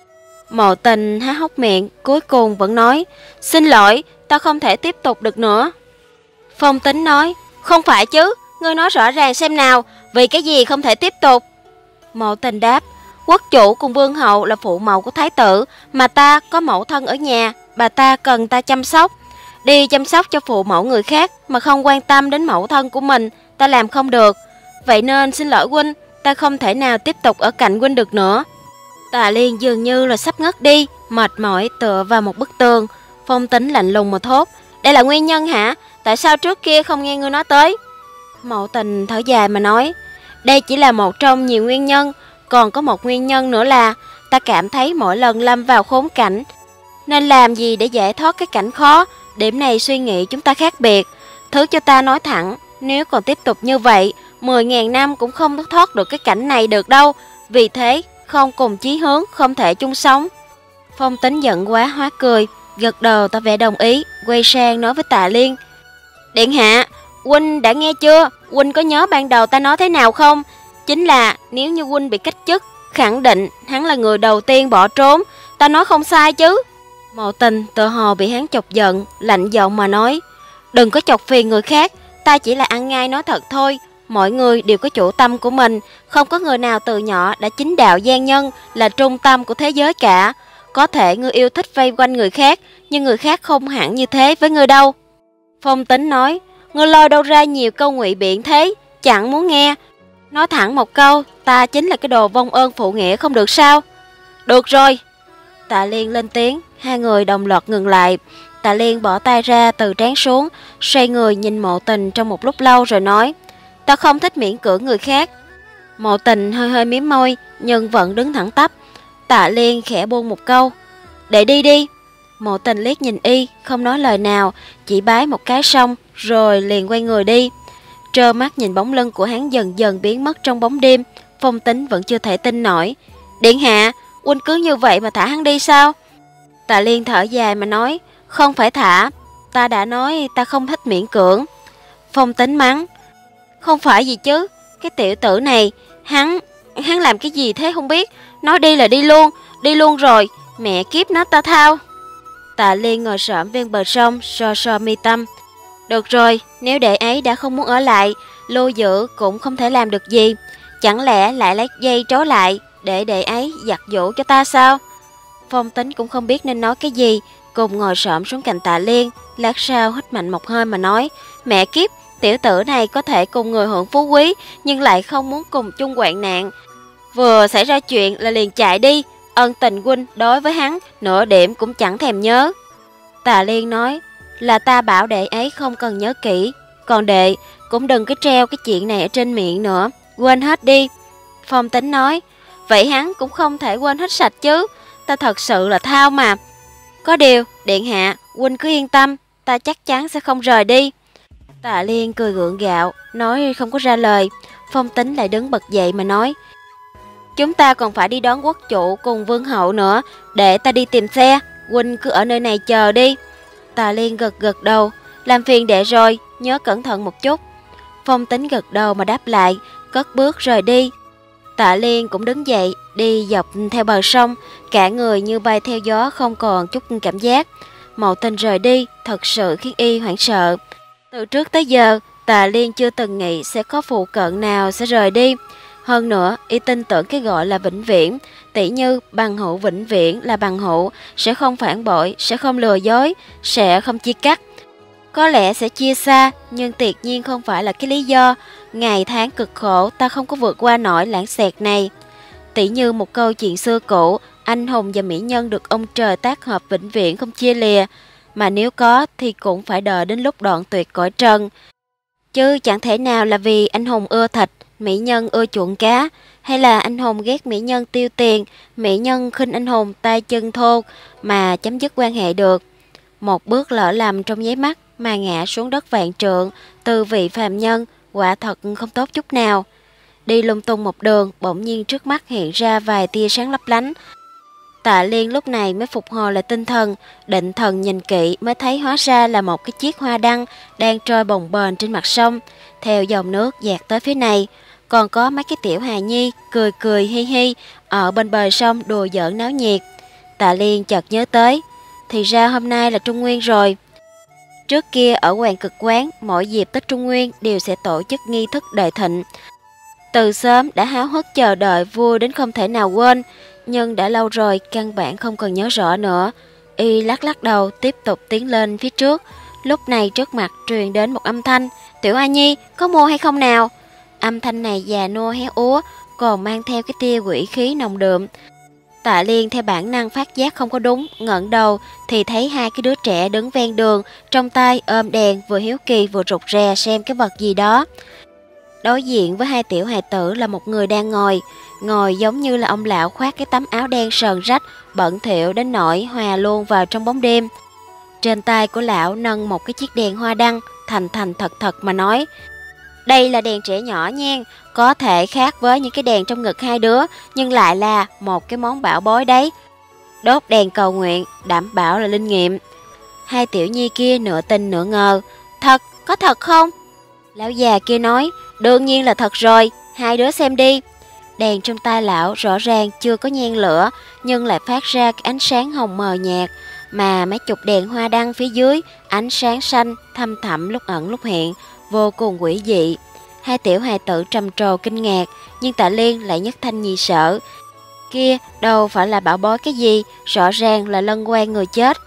Mộ Tình há hốc miệng, cuối cùng vẫn nói, xin lỗi, ta không thể tiếp tục được nữa. Phong Tính nói, không phải chứ, ngươi nói rõ ràng xem nào, vì cái gì không thể tiếp tục? Mộ Tình đáp, quốc chủ cùng vương hậu là phụ mẫu của thái tử, mà ta có mẫu thân ở nhà, bà ta cần ta chăm sóc. Đi chăm sóc cho phụ mẫu người khác mà không quan tâm đến mẫu thân của mình, ta làm không được. Vậy nên xin lỗi huynh, ta không thể nào tiếp tục ở cạnh huynh được nữa. Tạ Liên dường như là sắp ngất đi, mệt mỏi tựa vào một bức tường. Phong Tính lạnh lùng mà thốt, đây là nguyên nhân hả? Tại sao trước kia không nghe ngươi nói tới? Mộ Tình thở dài mà nói, đây chỉ là một trong nhiều nguyên nhân, còn có một nguyên nhân nữa là ta cảm thấy mỗi lần lâm vào khốn cảnh nên làm gì để giải thoát cái cảnh khó. Điểm này suy nghĩ chúng ta khác biệt. Thứ cho ta nói thẳng, nếu còn tiếp tục như vậy, 10.000 năm cũng không thoát được cái cảnh này được đâu. Vì thế, không cùng chí hướng, không thể chung sống. Phong Tính giận quá hóa cười, gật đầu tỏ vẻ đồng ý, quay sang nói với Tạ Liên, điện hạ, huynh đã nghe chưa? Huynh có nhớ ban đầu ta nói thế nào không? Chính là nếu như huynh bị cách chức, khẳng định hắn là người đầu tiên bỏ trốn. Ta nói không sai chứ? Mộ Tình tự hồ bị hắn chọc giận, lạnh giọng mà nói, đừng có chọc phiền người khác, ta chỉ là ăn ngay nói thật thôi. Mọi người đều có chủ tâm của mình, không có người nào từ nhỏ đã chính đạo gian nhân, là trung tâm của thế giới cả. Có thể ngươi yêu thích vây quanh người khác, nhưng người khác không hẳn như thế với ngươi đâu. Phong Tính nói, ngươi lôi đâu ra nhiều câu ngụy biện thế, chẳng muốn nghe. Nói thẳng một câu, ta chính là cái đồ vong ơn phụ nghĩa không được sao? Được rồi. Tạ Liên lên tiếng, hai người đồng loạt ngừng lại. Tạ Liên bỏ tay ra từ trán xuống, xoay người nhìn Mộ Tình trong một lúc lâu rồi nói, ta không thích miễn cưỡng người khác. Mộ Tình hơi hơi mím môi, nhưng vẫn đứng thẳng tắp. Tạ Liên khẽ buông một câu, để đi đi. Mộ Tình liếc nhìn y, không nói lời nào, chỉ bái một cái xong, rồi liền quay người đi. Trơ mắt nhìn bóng lưng của hắn dần dần biến mất trong bóng đêm. Phong Tính vẫn chưa thể tin nổi. Điện hạ, huynh cứ như vậy mà thả hắn đi sao? Tạ Liên thở dài mà nói, không phải thả, ta đã nói ta không thích miễn cưỡng. Phong Tính mắng, không phải gì chứ, cái tiểu tử này, hắn làm cái gì thế không biết, nói đi là đi luôn rồi, mẹ kiếp nó ta thao. Tạ Liên ngồi xổm bên bờ sông, so mi tâm. Được rồi, nếu đệ ấy đã không muốn ở lại, lưu giữ cũng không thể làm được gì. Chẳng lẽ lại lấy dây trói lại, để đệ ấy giặt giũ cho ta sao? Phong Tính cũng không biết nên nói cái gì, cùng ngồi xổm xuống cạnh Tạ Liên. Lát sau hít mạnh một hơi mà nói, mẹ kiếp, tiểu tử này có thể cùng người hưởng phú quý, nhưng lại không muốn cùng chung hoạn nạn. Vừa xảy ra chuyện là liền chạy đi, ân tình huynh đối với hắn nửa điểm cũng chẳng thèm nhớ. Tạ Liên nói, là ta bảo đệ ấy không cần nhớ kỹ, còn đệ cũng đừng có treo cái chuyện này ở trên miệng nữa, quên hết đi. Phong Tính nói, vậy hắn cũng không thể quên hết sạch chứ, ta thật sự là thao mà. Có điều, điện hạ, huynh cứ yên tâm, ta chắc chắn sẽ không rời đi. Tạ Liên cười gượng gạo, nói không có ra lời. Phong Tính lại đứng bật dậy mà nói: Chúng ta còn phải đi đón quốc chủ cùng vương hậu nữa, để ta đi tìm xe, huynh cứ ở nơi này chờ đi. Tà Liên gật gật đầu: Làm phiền đệ rồi, nhớ cẩn thận một chút. Phong Tính gật đầu mà đáp lại, cất bước rời đi. Tạ Liên cũng đứng dậy, đi dọc theo bờ sông, cả người như bay theo gió, không còn chút cảm giác. Mậu Tình rời đi, thật sự khiến y hoảng sợ. Từ trước tới giờ, Tạ Liên chưa từng nghĩ sẽ có phụ cận nào sẽ rời đi. Hơn nữa, y tin tưởng cái gọi là vĩnh viễn, tỉ như bằng hữu vĩnh viễn là bằng hữu, sẽ không phản bội, sẽ không lừa dối, sẽ không chia cắt. Có lẽ sẽ chia xa, nhưng tuyệt nhiên không phải là cái lý do. Ngày tháng cực khổ ta không có vượt qua nổi lãng xẹt này. Tỉ như một câu chuyện xưa cũ, anh hùng và mỹ nhân được ông trời tác hợp vĩnh viễn không chia lìa. Mà nếu có thì cũng phải đợi đến lúc đoạn tuyệt cõi trần. Chứ chẳng thể nào là vì anh hùng ưa thịt, mỹ nhân ưa chuộng cá, hay là anh hùng ghét mỹ nhân tiêu tiền, mỹ nhân khinh anh hùng tay chân thô mà chấm dứt quan hệ được. Một bước lỡ lầm trong nháy mắt mà ngã xuống đất vạn trượng, từ vị phàm nhân, quả thật không tốt chút nào. Đi lung tung một đường, bỗng nhiên trước mắt hiện ra vài tia sáng lấp lánh. Tạ Liên lúc này mới phục hồi lại tinh thần, định thần nhìn kỹ mới thấy hóa ra là một cái chiếc hoa đăng đang trôi bồng bềnh trên mặt sông, theo dòng nước dạt tới phía này. Còn có mấy cái tiểu hài nhi cười cười hi hi ở bên bờ sông đùa giỡn náo nhiệt. Tạ Liên chợt nhớ tới, thì ra hôm nay là Trung Nguyên rồi. Trước kia ở Hoàng Cực Quán, mỗi dịp Tết Trung Nguyên đều sẽ tổ chức nghi thức đại thịnh. Từ sớm đã háo hức chờ đợi vui đến không thể nào quên, nhưng đã lâu rồi căn bản không còn nhớ rõ nữa. Y lắc lắc đầu tiếp tục tiến lên phía trước. Lúc này trước mặt truyền đến một âm thanh: Tiểu A Nhi, có mua hay không nào? Âm thanh này già nua héo úa, còn mang theo cái tia quỷ khí nồng đượm. Tạ Liên theo bản năng phát giác không có đúng, ngẩng đầu thì thấy hai cái đứa trẻ đứng ven đường, trong tay ôm đèn, vừa hiếu kỳ vừa rụt rè xem cái vật gì đó. Đối diện với hai tiểu hài tử là một người đang ngồi giống như là ông lão khoác cái tấm áo đen sờn rách, bẩn thỉu đến nỗi hòa luôn vào trong bóng đêm. Trên tay của lão nâng một cái chiếc đèn hoa đăng, thành thật mà nói: Đây là đèn trẻ nhỏ nha, có thể khác với những cái đèn trong ngực hai đứa, nhưng lại là một cái món bảo bối đấy. Đốt đèn cầu nguyện, đảm bảo là linh nghiệm. Hai tiểu nhi kia nửa tin nửa ngờ: Thật, có thật không? Lão già kia nói: Đương nhiên là thật rồi, hai đứa xem đi. Đèn trong tay lão rõ ràng chưa có nhen lửa, nhưng lại phát ra cái ánh sáng hồng mờ nhạt, mà mấy chục đèn hoa đăng phía dưới ánh sáng xanh thâm thẳm lúc ẩn lúc hiện, vô cùng quỷ dị. Hai tiểu hài tử trầm trồ kinh ngạc, nhưng Tạ Liên lại nhất thanh nhị sở. Kia đâu phải là bảo bối cái gì, rõ ràng là lân quan người chết.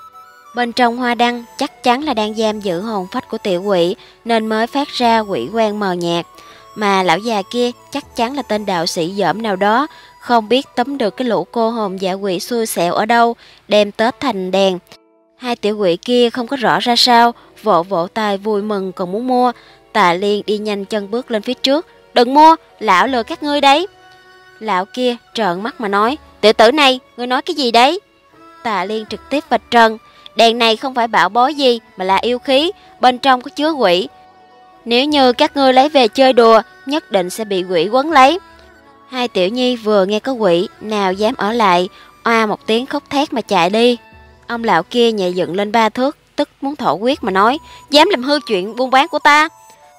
Bên trong hoa đăng chắc chắn là đang giam giữ hồn phách của tiểu quỷ, nên mới phát ra quỷ quan mờ nhạt. Mà lão già kia chắc chắn là tên đạo sĩ dởm nào đó, không biết tóm được cái lũ cô hồn dã quỷ xui xẻo ở đâu, đem tết thành đèn. Hai tiểu quỷ kia không có rõ ra sao, vỗ tay vui mừng còn muốn mua. Tạ Liên đi nhanh chân bước lên phía trước: Đừng mua, lão lừa các ngươi đấy. Lão kia trợn mắt mà nói: Tiểu tử này, ngươi nói cái gì đấy? Tạ Liên trực tiếp vạch trần: Đèn này không phải bảo bối gì mà là yêu khí, bên trong có chứa quỷ. Nếu như các ngươi lấy về chơi đùa, nhất định sẽ bị quỷ quấn lấy. Hai tiểu nhi vừa nghe có quỷ, nào dám ở lại, oa một tiếng khóc thét mà chạy đi. Ông lão kia nhảy dựng lên 3 thước, tức muốn thổ huyết mà nói: Dám làm hư chuyện buôn bán của ta.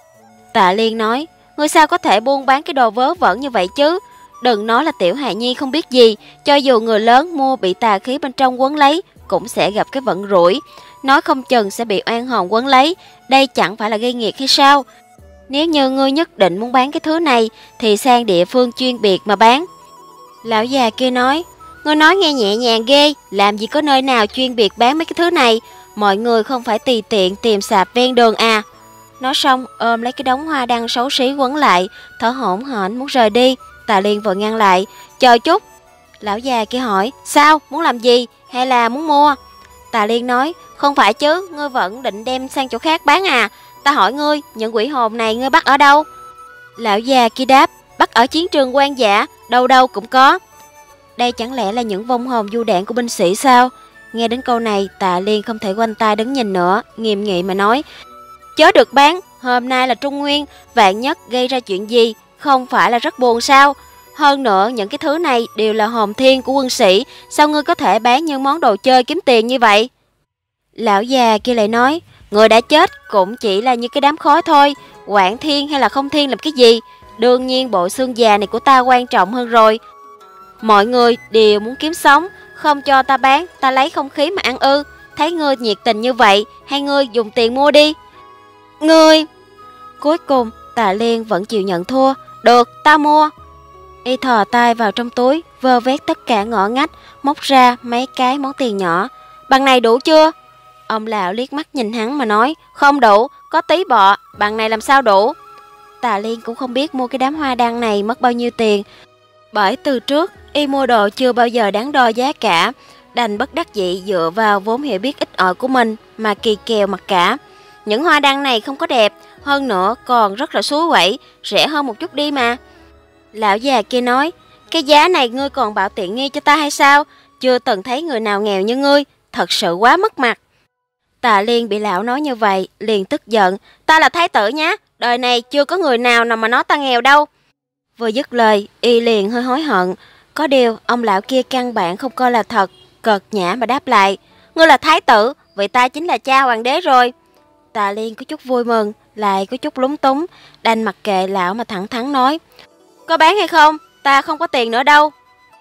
Tạ Liên nói: Ngươi sao có thể buôn bán cái đồ vớ vẩn như vậy chứ? Đừng nói là tiểu hài nhi không biết gì, cho dù người lớn mua bị tà khí bên trong quấn lấy, cũng sẽ gặp cái vận rủi, nói không chừng sẽ bị oan hồn quấn lấy. Đây chẳng phải là gây nghiệt hay sao? Nếu như ngươi nhất định muốn bán cái thứ này, thì sang địa phương chuyên biệt mà bán. Lão già kia nói: Ngươi nói nghe nhẹ nhàng ghê, làm gì có nơi nào chuyên biệt bán mấy cái thứ này, mọi người không phải tùy tiện tìm sạp ven đường à. Nói xong ôm lấy cái đống hoa đăng xấu xí quấn lại, thở hổn hển muốn rời đi. Tạ Liên vội ngăn lại: Chờ chút. Lão già kia hỏi: Sao, muốn làm gì, hay là muốn mua? Tạ Liên nói: Không phải chứ, ngươi vẫn định đem sang chỗ khác bán à? Ta hỏi ngươi, những quỷ hồn này ngươi bắt ở đâu? Lão già kia đáp: Bắt ở chiến trường hoang dã, đâu đâu cũng có. Đây chẳng lẽ là những vong hồn du đạn của binh sĩ sao? Nghe đến câu này, Tạ Liên không thể quanh tay đứng nhìn nữa, nghiêm nghị mà nói: Chớ được bán, Hôm nay là Trung Nguyên, vạn nhất gây ra chuyện gì, không phải là rất buồn sao? Hơn nữa, những cái thứ này đều là hồn thiên của quân sĩ, sao ngươi có thể bán những món đồ chơi kiếm tiền như vậy? Lão già kia lại nói, người đã chết cũng chỉ là như cái đám khói thôi, quản thiên hay là không thiên làm cái gì? Đương nhiên bộ xương già này của ta quan trọng hơn rồi. Mọi người đều muốn kiếm sống, không cho ta bán, ta lấy không khí mà ăn ư? Thấy ngươi nhiệt tình như vậy, hay ngươi dùng tiền mua đi? Ngươi! Cuối cùng, Tạ Liên vẫn chịu nhận thua. Được, ta mua. Y thò tay vào trong túi, vơ vét tất cả ngõ ngách, móc ra mấy cái món tiền nhỏ. Bằng này đủ chưa? Ông lão liếc mắt nhìn hắn mà nói, không đủ, có tí bọ, bằng này làm sao đủ? Tạ Liên cũng không biết mua cái đám hoa đăng này mất bao nhiêu tiền, bởi từ trước y mua đồ chưa bao giờ đắn đo giá cả, đành bất đắc dĩ dựa vào vốn hiểu biết ít ỏi của mình mà kỳ kèo mặc cả. Những hoa đăng này không có đẹp, hơn nữa còn rất là xúi quẩy, rẻ hơn một chút đi mà. Lão già kia nói, cái giá này ngươi còn bảo tiện nghi cho ta hay sao? Chưa từng thấy người nào nghèo như ngươi, thật sự quá mất mặt. Tạ Liên bị lão nói như vậy, liền tức giận, ta là thái tử nhá, đời này chưa có người nào mà nói ta nghèo đâu. Vừa dứt lời, y liền hơi hối hận, có điều ông lão kia căn bản không coi là thật, cợt nhã mà đáp lại, ngươi là thái tử, vậy ta chính là cha hoàng đế rồi. Tạ Liên có chút vui mừng, lại có chút lúng túng, đành mặc kệ lão mà thẳng thắn nói, có bán hay không, ta không có tiền nữa đâu.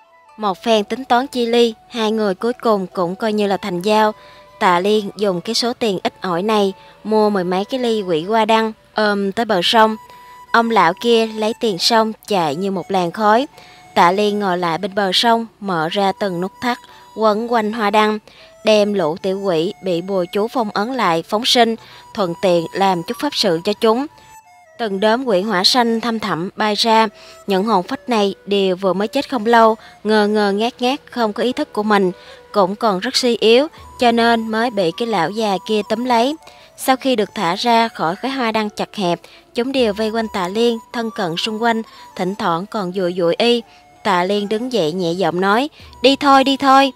Một phen tính toán chi ly, hai người cuối cùng cũng coi như là thành giao. Tạ Liên dùng cái số tiền ít ỏi này mua mười mấy cái ly quỷ hoa đăng, ôm tới bờ sông. Ông lão kia lấy tiền xong chạy như một làn khói. Tạ Liên ngồi lại bên bờ sông, mở ra từng nút thắt, quấn quanh hoa đăng, đem lũ tiểu quỷ bị bùa chú phong ấn lại phóng sinh, thuận tiện làm chút pháp sự cho chúng. Từng đốm quỷ hỏa xanh thăm thẳm bay ra, những hồn phách này đều vừa mới chết không lâu, ngơ ngơ ngác ngác không có ý thức của mình, cũng còn rất suy yếu, cho nên mới bị cái lão già kia túm lấy. Sau khi được thả ra khỏi cái hoa đăng chặt hẹp, chúng đều vây quanh Tạ Liên, thân cận xung quanh, thỉnh thoảng còn dụi dụi y. Tạ Liên đứng dậy nhẹ giọng nói, đi thôi, đi thôi.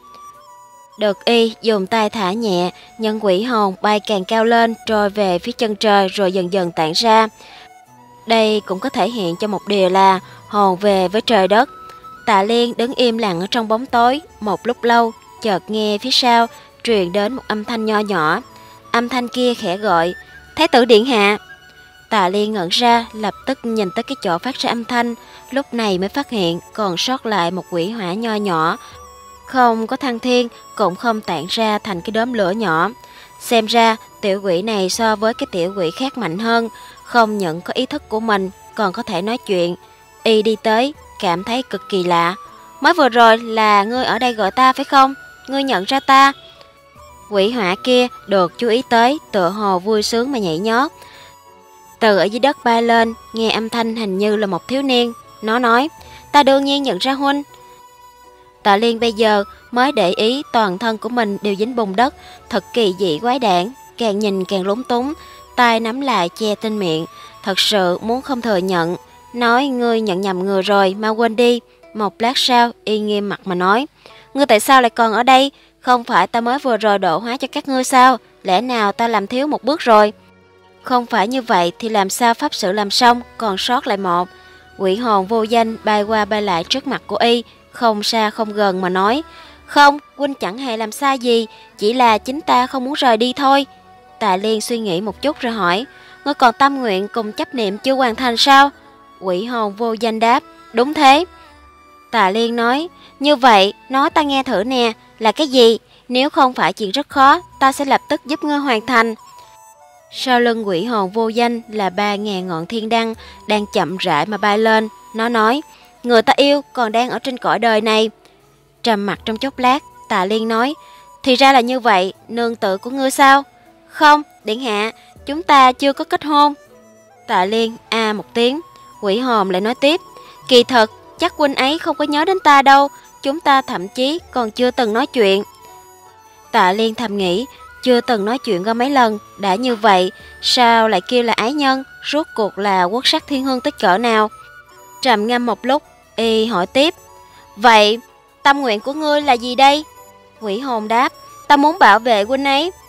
Được y dùng tay thả nhẹ, nhân quỷ hồn bay càng cao lên, trôi về phía chân trời rồi dần dần tản ra. Đây cũng có thể hiện cho một điều là hồn về với trời đất. Tạ Liên đứng im lặng ở trong bóng tối, một lúc lâu, chợt nghe phía sau truyền đến một âm thanh nho nhỏ. Âm thanh kia khẽ gọi, Thái tử điện hạ. Tạ Liên ngẩn ra, lập tức nhìn tới cái chỗ phát ra âm thanh, lúc này mới phát hiện còn sót lại một quỷ hỏa nho nhỏ, không có thăng thiên, cũng không tản ra thành cái đốm lửa nhỏ. Xem ra tiểu quỷ này so với cái tiểu quỷ khác mạnh hơn, không những có ý thức của mình, còn có thể nói chuyện. Y đi tới, cảm thấy cực kỳ lạ. Mới vừa rồi là ngươi ở đây gọi ta phải không? Ngươi nhận ra ta? Quỷ hỏa kia được chú ý tới, tựa hồ vui sướng mà nhảy nhót. Từ ở dưới đất bay lên, nghe âm thanh hình như là một thiếu niên. Nó nói, ta đương nhiên nhận ra huynh. Tạ Liên bây giờ mới để ý toàn thân của mình đều dính bùn đất, thật kỳ dị quái đản, càng nhìn càng lúng túng, tay nắm lại che tên miệng, thật sự muốn không thừa nhận, nói ngươi nhận nhầm người rồi, mau quên đi. Một lát sau, y nghiêm mặt mà nói, ngươi tại sao lại còn ở đây? Không phải ta mới vừa rồi độ hóa cho các ngươi sao? Lẽ nào ta làm thiếu một bước rồi? Không phải như vậy thì làm sao pháp sự làm xong, còn sót lại một. Quỷ hồn vô danh bay qua bay lại trước mặt của y, không xa không gần mà nói, không, huynh chẳng hề làm sai gì, chỉ là chính ta không muốn rời đi thôi. Tạ Liên suy nghĩ một chút rồi hỏi, ngươi còn tâm nguyện cùng chấp niệm chưa hoàn thành sao? Quỷ hồn vô danh đáp, đúng thế. Tạ Liên nói, như vậy, nói ta nghe thử nè, là cái gì? Nếu không phải chuyện rất khó, ta sẽ lập tức giúp ngươi hoàn thành. Sau lưng quỷ hồn vô danh là 3.000 ngọn thiên đăng đang chậm rãi mà bay lên. Nó nói, người ta yêu còn đang ở trên cõi đời này. Trầm mặt trong chốc lát, Tạ Liên nói, thì ra là như vậy, nương tự của ngươi sao? Không, điện hạ, chúng ta chưa có kết hôn. Tạ Liên một tiếng, quỷ hồn lại nói tiếp, kỳ thật, chắc huynh ấy không có nhớ đến ta đâu, chúng ta thậm chí còn chưa từng nói chuyện. Tạ Liên thầm nghĩ, chưa từng nói chuyện qua mấy lần, đã như vậy, sao lại kêu là ái nhân, rốt cuộc là quốc sắc thiên hương tích cỡ nào? Trầm ngâm một lúc, y hỏi tiếp, vậy tâm nguyện của ngươi là gì đây? Quỷ hồn đáp, ta muốn bảo vệ huynh ấy.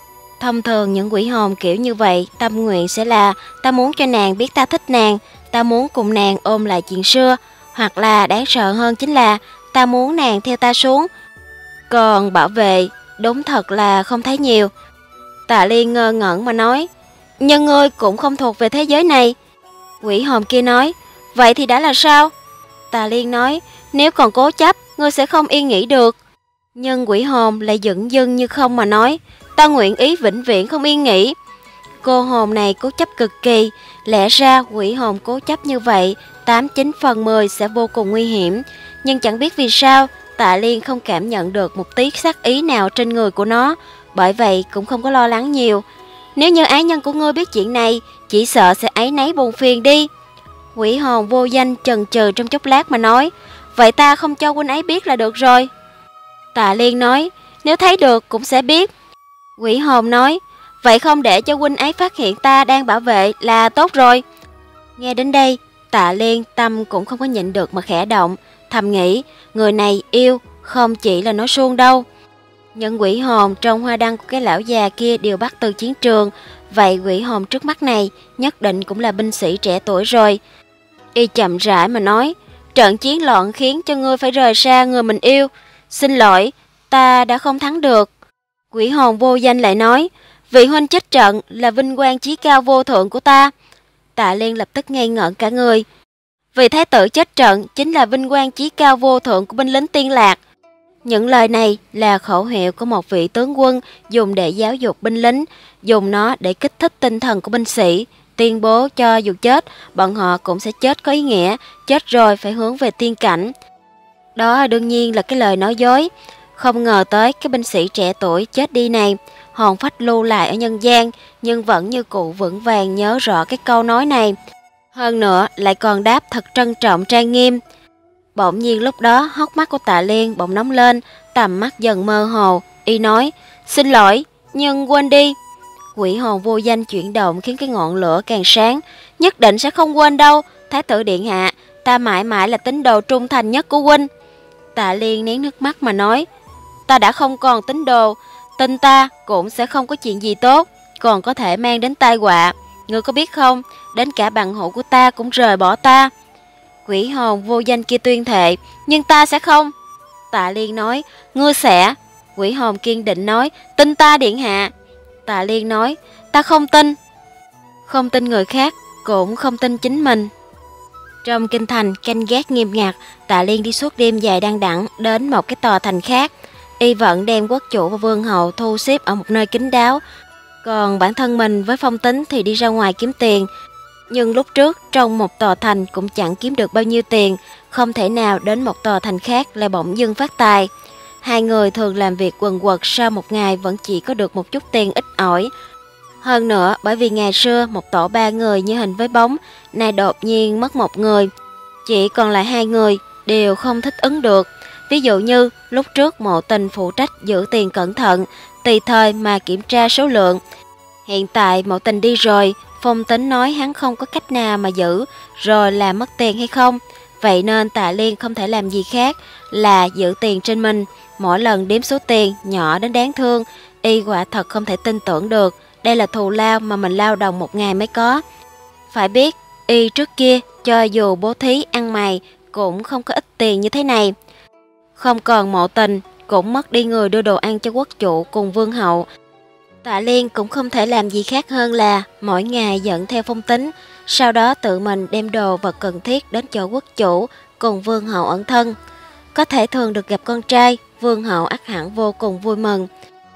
Thông thường những quỷ hồn kiểu như vậy, tâm nguyện sẽ là ta muốn cho nàng biết ta thích nàng, ta muốn cùng nàng ôm lại chuyện xưa, hoặc là đáng sợ hơn chính là ta muốn nàng theo ta xuống. Còn bảo vệ, đúng thật là không thấy nhiều. Tạ Liên ngơ ngẩn mà nói, nhưng ngươi cũng không thuộc về thế giới này. Quỷ hồn kia nói, vậy thì đã là sao? Tạ Liên nói, nếu còn cố chấp, ngươi sẽ không yên nghỉ được. Nhưng quỷ hồn lại dửng dưng như không mà nói, ta nguyện ý vĩnh viễn không yên nghỉ. Cô hồn này cố chấp cực kỳ, lẽ ra quỷ hồn cố chấp như vậy, 89 phần 10 sẽ vô cùng nguy hiểm. Nhưng chẳng biết vì sao, Tạ Liên không cảm nhận được một tí sát ý nào trên người của nó, bởi vậy cũng không có lo lắng nhiều. Nếu như ái nhân của ngươi biết chuyện này, chỉ sợ sẽ áy náy buồn phiền đi. Quỷ hồn vô danh chần chừ trong chốc lát mà nói, vậy ta không cho huynh ấy biết là được rồi. Tạ Liên nói, nếu thấy được cũng sẽ biết. Quỷ hồn nói, vậy không để cho huynh ấy phát hiện ta đang bảo vệ là tốt rồi. Nghe đến đây, Tạ Liên tâm cũng không có nhịn được mà khẽ động, thầm nghĩ, người này yêu không chỉ là nói suông đâu. Những quỷ hồn trong hoa đăng của cái lão già kia đều bắt từ chiến trường, vậy quỷ hồn trước mắt này nhất định cũng là binh sĩ trẻ tuổi rồi. Y chậm rãi mà nói, trận chiến loạn khiến cho ngươi phải rời xa người mình yêu. Xin lỗi, ta đã không thắng được. Quỷ hồn vô danh lại nói, vị huynh chết trận là vinh quang chí cao vô thượng của ta. Tạ Liên lập tức ngây ngẩn cả người. Vị thái tử chết trận chính là vinh quang chí cao vô thượng của binh lính Tiên Lạc. Những lời này là khẩu hiệu của một vị tướng quân dùng để giáo dục binh lính, dùng nó để kích thích tinh thần của binh sĩ, tuyên bố cho dù chết, bọn họ cũng sẽ chết có ý nghĩa, chết rồi phải hướng về tiên cảnh. Đó đương nhiên là cái lời nói dối. Không ngờ tới cái binh sĩ trẻ tuổi chết đi này, hồn phách lưu lại ở nhân gian, nhưng vẫn như cụ vững vàng nhớ rõ cái câu nói này. Hơn nữa lại còn đáp thật trân trọng trang nghiêm. Bỗng nhiên lúc đó hốc mắt của Tạ Liên bỗng nóng lên, tầm mắt dần mơ hồ. Y nói, xin lỗi, nhưng quên đi. Quỷ hồn vô danh chuyển động khiến cái ngọn lửa càng sáng. Nhất định sẽ không quên đâu, Thái tử điện hạ, ta mãi mãi là tín đồ trung thành nhất của huynh. Tạ Liên nén nước mắt mà nói, ta đã không còn tín đồ, tin ta cũng sẽ không có chuyện gì tốt, còn có thể mang đến tai họa. Ngươi có biết không, đến cả bằng hữu của ta cũng rời bỏ ta. Quỷ hồn vô danh kia tuyên thệ, nhưng ta sẽ không. Tạ Liên nói, ngươi sẽ. Quỷ hồn kiên định nói, tin ta điện hạ. Tạ Liên nói, ta không tin. Không tin người khác, cũng không tin chính mình. Trong kinh thành canh gác nghiêm ngặt, Tạ Liên đi suốt đêm dài đăng đẵng đến một cái tòa thành khác. Y vẫn đem quốc chủ và vương hậu thu xếp ở một nơi kín đáo, còn bản thân mình với Phong Tính thì đi ra ngoài kiếm tiền. Nhưng lúc trước trong một tòa thành cũng chẳng kiếm được bao nhiêu tiền, không thể nào đến một tòa thành khác lại bỗng dưng phát tài. Hai người thường làm việc quần quật, sau một ngày vẫn chỉ có được một chút tiền ít ỏi. Hơn nữa bởi vì ngày xưa một tổ 3 người như hình với bóng, nay đột nhiên mất một người, chỉ còn lại 2 người, đều không thích ứng được. Ví dụ như lúc trước Mộ Tình phụ trách giữ tiền cẩn thận, tùy thời mà kiểm tra số lượng. Hiện tại Mộ Tình đi rồi, Phong Tính nói hắn không có cách nào mà giữ, rồi làm mất tiền hay không. Vậy nên Tạ Liên không thể làm gì khác là giữ tiền trên mình. Mỗi lần đếm số tiền nhỏ đến đáng thương, y quả thật không thể tin tưởng được. Đây là thù lao mà mình lao động một ngày mới có. Phải biết, y trước kia cho dù bố thí ăn mày cũng không có ít tiền như thế này. Không còn Mộ Tình, cũng mất đi người đưa đồ ăn cho quốc chủ cùng vương hậu. Tạ Liên cũng không thể làm gì khác hơn là mỗi ngày dẫn theo Phong Tính, sau đó tự mình đem đồ vật cần thiết đến chỗ quốc chủ cùng vương hậu ẩn thân. Có thể thường được gặp con trai, vương hậu ắt hẳn vô cùng vui mừng.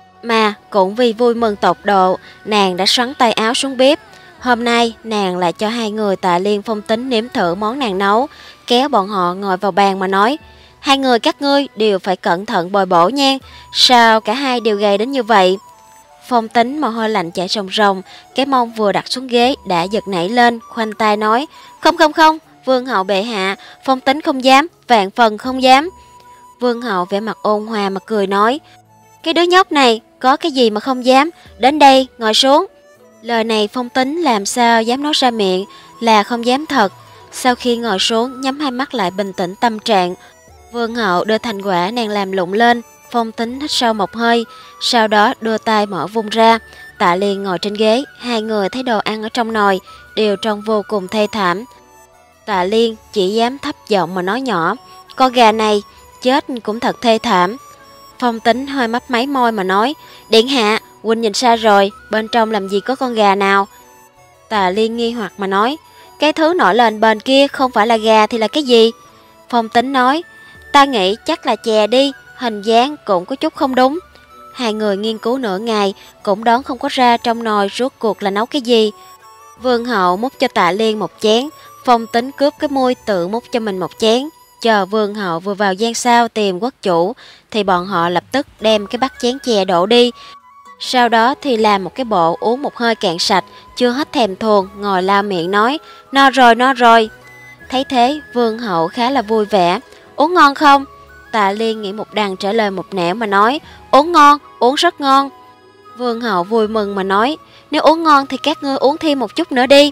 Mà cũng vì vui mừng tột độ, nàng đã xoắn tay áo xuống bếp. Hôm nay nàng lại cho 2 người Tạ Liên Phong Tính nếm thử món nàng nấu, kéo bọn họ ngồi vào bàn mà nói, 2 người các ngươi đều phải cẩn thận bồi bổ nha, sao cả hai đều gầy đến như vậy. Phong Tính mồ hôi lạnh chảy ròng ròng, cái mông vừa đặt xuống ghế đã giật nảy lên, khoanh tay nói, không, vương hậu bệ hạ, Phong Tính không dám, vạn phần không dám. Vương hậu vẻ mặt ôn hòa mà cười nói, cái đứa nhóc này có cái gì mà không dám, đến đây ngồi xuống. Lời này Phong Tính làm sao dám nói ra miệng, là không dám thật. Sau khi ngồi xuống nhắm hai mắt lại bình tĩnh tâm trạng, vương hậu đưa thành quả nàng làm lụng lên. Phong Tính hít sâu một hơi, sau đó đưa tay mở vung ra, Tạ Liên ngồi trên ghế, hai người thấy đồ ăn ở trong nồi đều trông vô cùng thê thảm. Tạ Liên chỉ dám thấp giọng mà nói nhỏ, con gà này chết cũng thật thê thảm. Phong Tính hơi mấp máy môi mà nói, điện hạ, huynh nhìn sai rồi, bên trong làm gì có con gà nào. Tạ Liên nghi hoặc mà nói, cái thứ nổi lên bên kia không phải là gà thì là cái gì? Phong Tính nói, ta nghĩ chắc là chè đi, hình dáng cũng có chút không đúng. Hai người nghiên cứu nửa ngày cũng đoán không có ra trong nồi rốt cuộc là nấu cái gì. Vương hậu múc cho Tạ Liên một chén, Phong Tính cướp cái môi tự múc cho mình một chén. Chờ vương hậu vừa vào gian sau tìm quốc chủ thì bọn họ lập tức đem cái bát chén chè đổ đi. Sau đó thì làm một cái bộ uống một hơi cạn sạch, chưa hết thèm thuồng, ngồi lau miệng nói, no rồi, no rồi. Thấy thế, vương hậu khá là vui vẻ, uống ngon không? Tạ Liên nghĩ một đằng trả lời một nẻo mà nói, uống ngon, uống rất ngon. Vương hậu vui mừng mà nói, nếu uống ngon thì các ngươi uống thêm một chút nữa đi.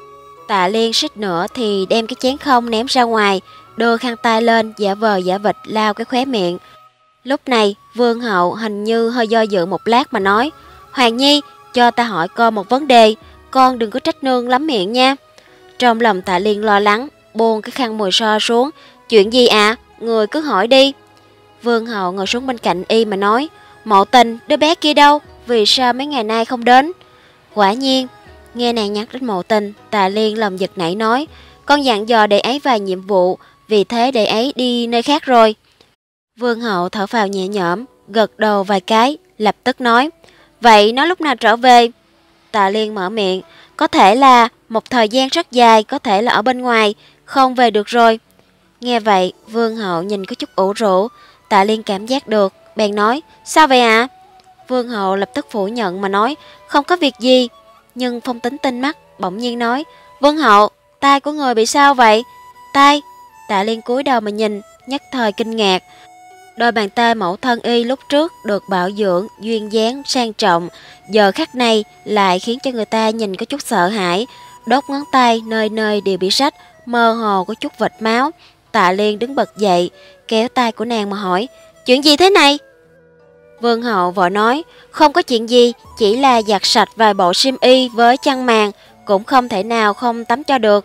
Tạ Liên suýt nữa thì đem cái chén không ném ra ngoài, đưa khăn tay lên giả vờ giả vịt lau cái khóe miệng. Lúc này vương hậu hình như hơi do dự một lát mà nói, Hoàng Nhi, cho ta hỏi con một vấn đề, con đừng có trách nương lắm miệng nha. Trong lòng Tạ Liên lo lắng, buông cái khăn mùi so xuống, chuyện gì ạ? Người cứ hỏi đi. Vương hậu ngồi xuống bên cạnh y mà nói, Mộ Tình, đứa bé kia đâu? Vì sao mấy ngày nay không đến? Quả nhiên, nghe nàng nhắc đến Mộ Tình, Tạ Liên lòng giật nảy nói, con dặn dò đệ ấy vài nhiệm vụ, vì thế đệ ấy đi nơi khác rồi. Vương hậu thở phào nhẹ nhõm, gật đầu vài cái, lập tức nói, vậy nó lúc nào trở về? Tạ Liên mở miệng, có thể là một thời gian rất dài, có thể là ở bên ngoài, không về được rồi. Nghe vậy, vương hậu nhìn có chút ủ rũ, Tạ Liên cảm giác được, bèn nói, sao vậy ạ? Vương hậu lập tức phủ nhận mà nói, không có việc gì. Nhưng Phong Tính tinh mắt, bỗng nhiên nói, Vương hậu, tai của người bị sao vậy? Tai? Tạ Liên cúi đầu mà nhìn, nhất thời kinh ngạc. Đôi bàn tay mẫu thân y lúc trước được bảo dưỡng, duyên dáng, sang trọng, giờ khắc này lại khiến cho người ta nhìn có chút sợ hãi. Đốt ngón tay nơi nơi đều bị rách, mơ hồ có chút vệt máu. Tạ Liên đứng bật dậy, kéo tay của nàng mà hỏi, chuyện gì thế này? Vương hậu vội nói, không có chuyện gì, chỉ là giặt sạch vài bộ xiêm y với chăn màn, cũng không thể nào không tắm cho được.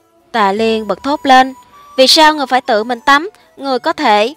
Tạ Liên bật thốt lên, vì sao người phải tự mình tắm, người có thể...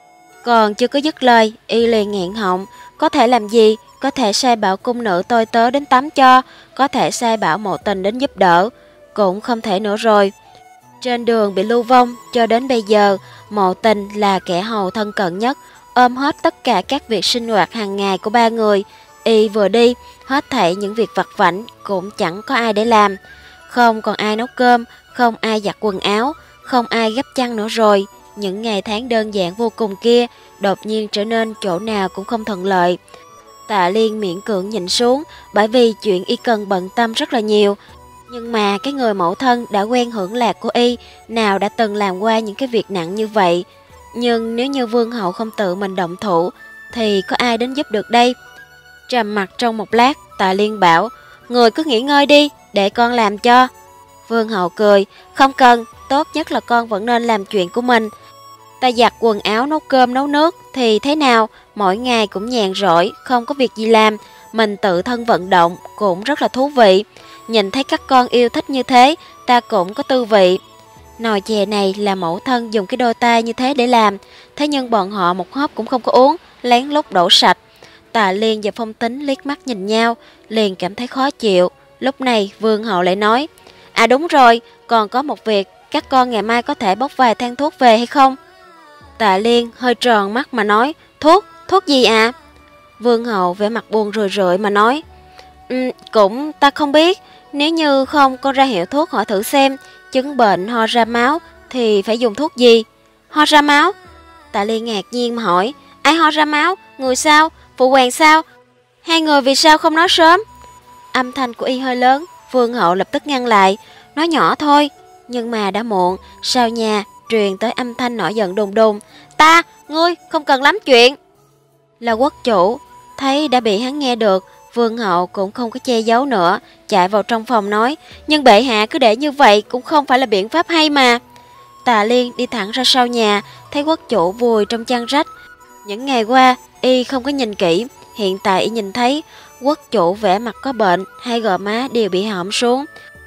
Còn chưa có dứt lời, y liền nghẹn họng, có thể làm gì, có thể sai bảo cung nữ tôi tớ đến tắm cho, có thể sai bảo Mộ Tình đến giúp đỡ, cũng không thể nữa rồi. Trên đường bị lưu vong, cho đến bây giờ, Mộ Tình là kẻ hầu thân cận nhất, ôm hết tất cả các việc sinh hoạt hàng ngày của ba người. Y vừa đi, hết thảy những việc vặt vãnh cũng chẳng có ai để làm. Không còn ai nấu cơm, không ai giặt quần áo, không ai gấp chăn nữa rồi. Những ngày tháng đơn giản vô cùng kia đột nhiên trở nên chỗ nào cũng không thuận lợi. Tạ Liên miễn cưỡng nhịn xuống, bởi vì chuyện y cần bận tâm rất là nhiều. Nhưng mà cái người mẫu thân đã quen hưởng lạc của y nào đã từng làm qua những cái việc nặng như vậy. Nhưng nếu như vương hậu không tự mình động thủ thì có ai đến giúp được đây? Trầm mặt trong một lát, Tạ Liên bảo, người cứ nghỉ ngơi đi, để con làm cho. Vương hậu cười, không cần, tốt nhất là con vẫn nên làm chuyện của mình. Ta giặt quần áo, nấu cơm, nấu nước thì thế nào, mỗi ngày cũng nhàn rỗi, không có việc gì làm, mình tự thân vận động cũng rất là thú vị. Nhìn thấy các con yêu thích như thế, ta cũng có tư vị. Nồi chè này là mẫu thân dùng cái đôi tay như thế để làm, thế nhưng bọn họ một hớp cũng không có uống, lén lút đổ sạch. Tạ Liên và Phong Tính liếc mắt nhìn nhau, liền cảm thấy khó chịu. Lúc này vương hậu lại nói, à đúng rồi, còn có một việc, các con ngày mai có thể bốc vài thang thuốc về hay không? Tạ Liên hơi tròn mắt mà nói, thuốc gì à? Vương hậu vẻ mặt buồn rười rượi mà nói, cũng ta không biết, nếu như không con ra hiệu thuốc hỏi thử xem, chứng bệnh ho ra máu thì phải dùng thuốc gì? Ho ra máu? Tạ Liên ngạc nhiên mà hỏi, ai ho ra máu? Người sao? Phụ hoàng sao? Hai người vì sao không nói sớm? Âm thanh của y hơi lớn, vương hậu lập tức ngăn lại, nói nhỏ thôi. Nhưng mà đã muộn, sau nhà truyền tới âm thanh nổi giận đùng đùng, ngươi không cần lắm chuyện. Là quốc chủ, thấy đã bị hắn nghe được, vương hậu cũng không có che giấu nữa, chạy vào trong phòng nói, nhưng bệ hạ cứ để như vậy cũng không phải là biện pháp hay mà. Tạ Liên đi thẳng ra sau nhà, thấy quốc chủ vùi trong chăn rách. Những ngày qua y không có nhìn kỹ, hiện tại y nhìn thấy Quốc chủ vẻ mặt có bệnh, hai gò má đều bị hõm xuống.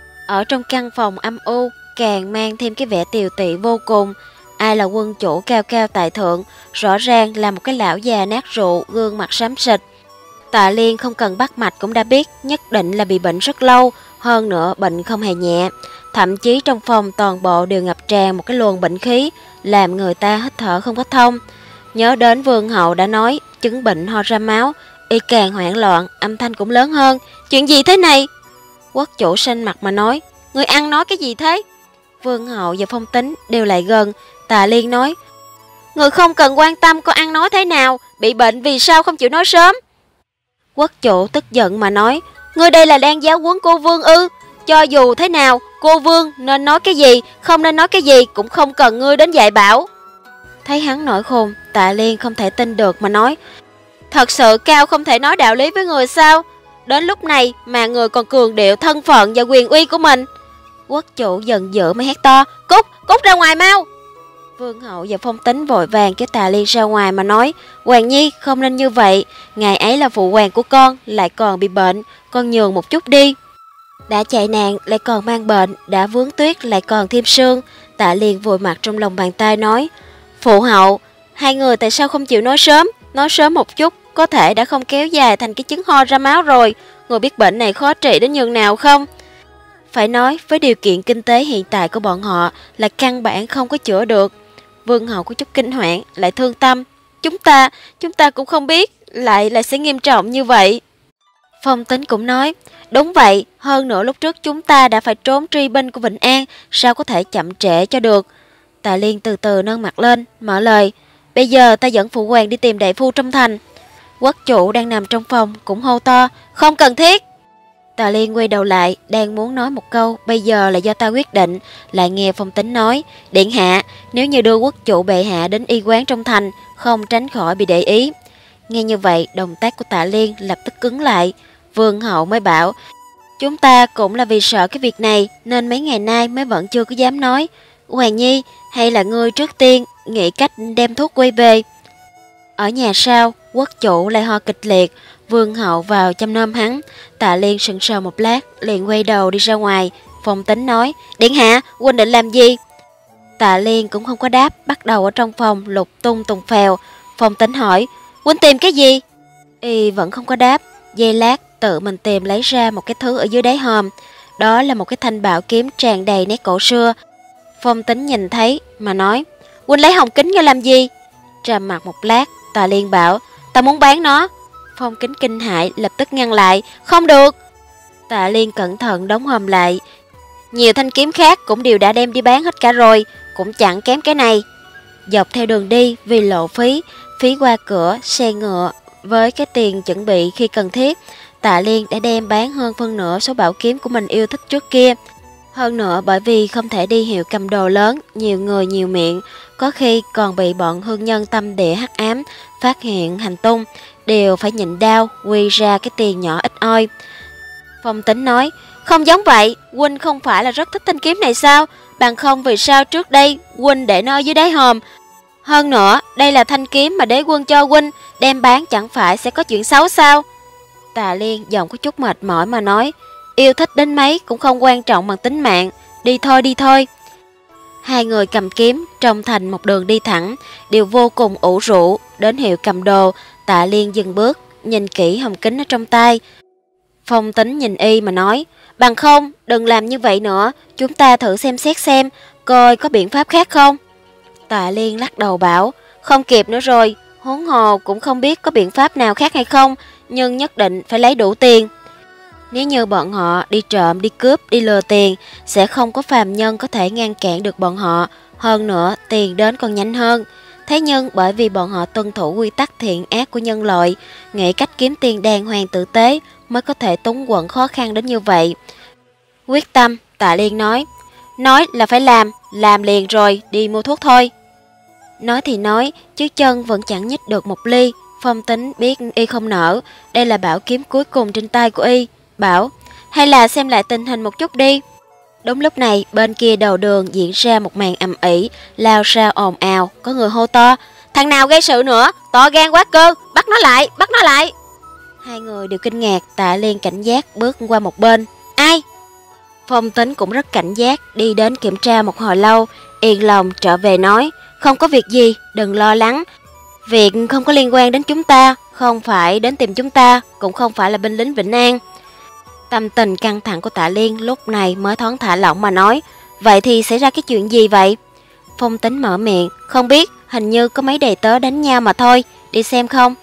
Ở trong căn phòng âm u, càng mang thêm cái vẻ tiều tụy vô cùng. Ai là quân chủ cao cao tại thượng, rõ ràng là một cái lão già nát rượu, gương mặt xám xịt. Tạ Liên không cần bắt mạch cũng đã biết nhất định là bị bệnh rất lâu, hơn nữa bệnh không hề nhẹ. Thậm chí trong phòng toàn bộ đều ngập tràn một cái luồng bệnh khí, làm người ta hít thở không có thông. Nhớ đến Vương hậu đã nói chứng bệnh ho ra máu, y càng hoảng loạn, âm thanh cũng lớn hơn. Chuyện gì thế này? Quốc chủ xanh mặt mà nói, người ăn nói cái gì thế? Vương hậu và Phong Tính đều lại gần. Tạ Liên nói, người không cần quan tâm có ăn nói thế nào, bị bệnh vì sao không chịu nói sớm? Quốc chủ tức giận mà nói, ngươi đây là đang giáo huấn cô Vương ư? Cho dù thế nào, cô Vương nên nói cái gì, không nên nói cái gì cũng không cần ngươi đến dạy bảo. Thấy hắn nổi khùng, Tạ Liên không thể tin được mà nói, thật sự Cao không thể nói đạo lý với người sao? Đến lúc này mà người còn cường điệu thân phận và quyền uy của mình. Quốc chủ giận dữ mới hét to, cút ra ngoài mau. Vương hậu và Phong Tính vội vàng kéo Tạ Liên ra ngoài mà nói, Hoàng Nhi không nên như vậy, ngài ấy là phụ hoàng của con, lại còn bị bệnh, con nhường một chút đi. Đã chạy nạn lại còn mang bệnh, đã vướng tuyết lại còn thêm sương. Tạ Liên vùi mặt trong lòng bàn tay nói, phụ hậu, hai người tại sao không chịu nói sớm một chút, có thể đã không kéo dài thành cái chứng ho ra máu rồi. Người biết bệnh này khó trị đến nhường nào không? Phải nói với điều kiện kinh tế hiện tại của bọn họ là căn bản không có chữa được. Vương hậu có chút kinh hoảng, lại thương tâm. Chúng ta cũng không biết lại sẽ nghiêm trọng như vậy. Phong Tính cũng nói, đúng vậy, hơn nữa lúc trước chúng ta đã phải trốn truy binh của Vĩnh An, sao có thể chậm trễ cho được. Tạ Liên từ từ nâng mặt lên, mở lời, bây giờ ta dẫn phụ hoàng đi tìm đại phu trong thành. Quốc chủ đang nằm trong phòng cũng hô to, không cần thiết. Tạ Liên quay đầu lại, đang muốn nói một câu, bây giờ là do ta quyết định, lại nghe Phong Tính nói, điện hạ, nếu như đưa quốc chủ bệ hạ đến y quán trong thành, không tránh khỏi bị để ý. Nghe như vậy, động tác của Tạ Liên lập tức cứng lại. Vương hậu mới bảo, chúng ta cũng là vì sợ cái việc này, nên mấy ngày nay mới vẫn chưa có dám nói. Hoàng Nhi, hay là ngươi trước tiên nghĩ cách đem thuốc quay về. Ở nhà sau, quốc chủ lại ho kịch liệt, Vương hậu vào chăm nom hắn. Tạ Liên sững sờ một lát, liền quay đầu đi ra ngoài. Phong Tính nói, điện hạ, huynh định làm gì? Tạ Liên cũng không có đáp, bắt đầu ở trong phòng lục tung tùng phèo. Phong Tính hỏi, huynh tìm cái gì? Y vẫn không có đáp. Giây lát, tự mình tìm lấy ra một cái thứ ở dưới đáy hòm. Đó là một cái thanh bảo kiếm tràn đầy nét cổ xưa. Phong Tính nhìn thấy mà nói, huynh lấy hồng kính ra làm gì? Trầm mặt một lát, Tạ Liên bảo, ta muốn bán nó. Phong Kính kinh hãi lập tức ngăn lại, không được. Tạ Liên cẩn thận đóng hòm lại. Nhiều thanh kiếm khác cũng đều đã đem đi bán hết cả rồi, cũng chẳng kém cái này. Dọc theo đường đi, vì lộ phí qua cửa, xe ngựa, với cái tiền chuẩn bị khi cần thiết, Tạ Liên đã đem bán hơn phân nửa số bảo kiếm của mình yêu thích trước kia. Hơn nữa bởi vì không thể đi hiệu cầm đồ lớn, nhiều người nhiều miệng, có khi còn bị bọn hương nhân tâm địa hắc ám phát hiện hành tung, đều phải nhịn đau quy ra cái tiền nhỏ ít oi. Phong Tính nói, không giống vậy, huynh không phải là rất thích thanh kiếm này sao? Bằng không vì sao trước đây huynh để nó dưới đáy hòm? Hơn nữa, đây là thanh kiếm mà đế quân cho huynh, đem bán chẳng phải sẽ có chuyện xấu sao? Tạ Liên giọng có chút mệt mỏi mà nói, yêu thích đến mấy cũng không quan trọng bằng tính mạng, đi thôi. Hai người cầm kiếm trong thành một đường đi thẳng, đều vô cùng ủ rũ. Đến hiệu cầm đồ, Tạ Liên dừng bước, nhìn kỹ hồng kính ở trong tay. Phong Tính nhìn y mà nói, bằng không đừng làm như vậy nữa, chúng ta thử xem xét xem, coi có biện pháp khác không. Tạ Liên lắc đầu bảo, không kịp nữa rồi, huống hồ cũng không biết có biện pháp nào khác hay không, nhưng nhất định phải lấy đủ tiền. Nếu như bọn họ đi trộm, đi cướp, đi lừa tiền, sẽ không có phàm nhân có thể ngăn cản được bọn họ. Hơn nữa, tiền đến còn nhanh hơn. Thế nhưng bởi vì bọn họ tuân thủ quy tắc thiện ác của nhân loại, nghĩ cách kiếm tiền đàng hoàng tử tế, mới có thể túng quẫn khó khăn đến như vậy. Quyết tâm, Tạ Liên nói là phải làm liền rồi, đi mua thuốc thôi. Nói thì nói, chứ chân vẫn chẳng nhích được một ly. Phong Tính biết y không nở, đây là bảo kiếm cuối cùng trên tay của y. Bảo, hay là xem lại tình hình một chút đi. Đúng lúc này, bên kia đầu đường diễn ra một màn ầm ĩ, lao ra ồn ào, có người hô to, thằng nào gây sự nữa, to gan quá cơ, bắt nó lại. Hai người đều kinh ngạc, Tạ Liên cảnh giác bước qua một bên. Ai? Phong Tính cũng rất cảnh giác, đi đến kiểm tra một hồi lâu, yên lòng trở về nói, không có việc gì, đừng lo lắng. Việc không có liên quan đến chúng ta, không phải đến tìm chúng ta, cũng không phải là binh lính Vĩnh An. Tâm tình căng thẳng của Tạ Liên lúc này mới thoáng thả lỏng mà nói, vậy thì xảy ra cái chuyện gì vậy? Phong Tính mở miệng, không biết, hình như có mấy đầy tớ đánh nhau mà thôi, đi xem không?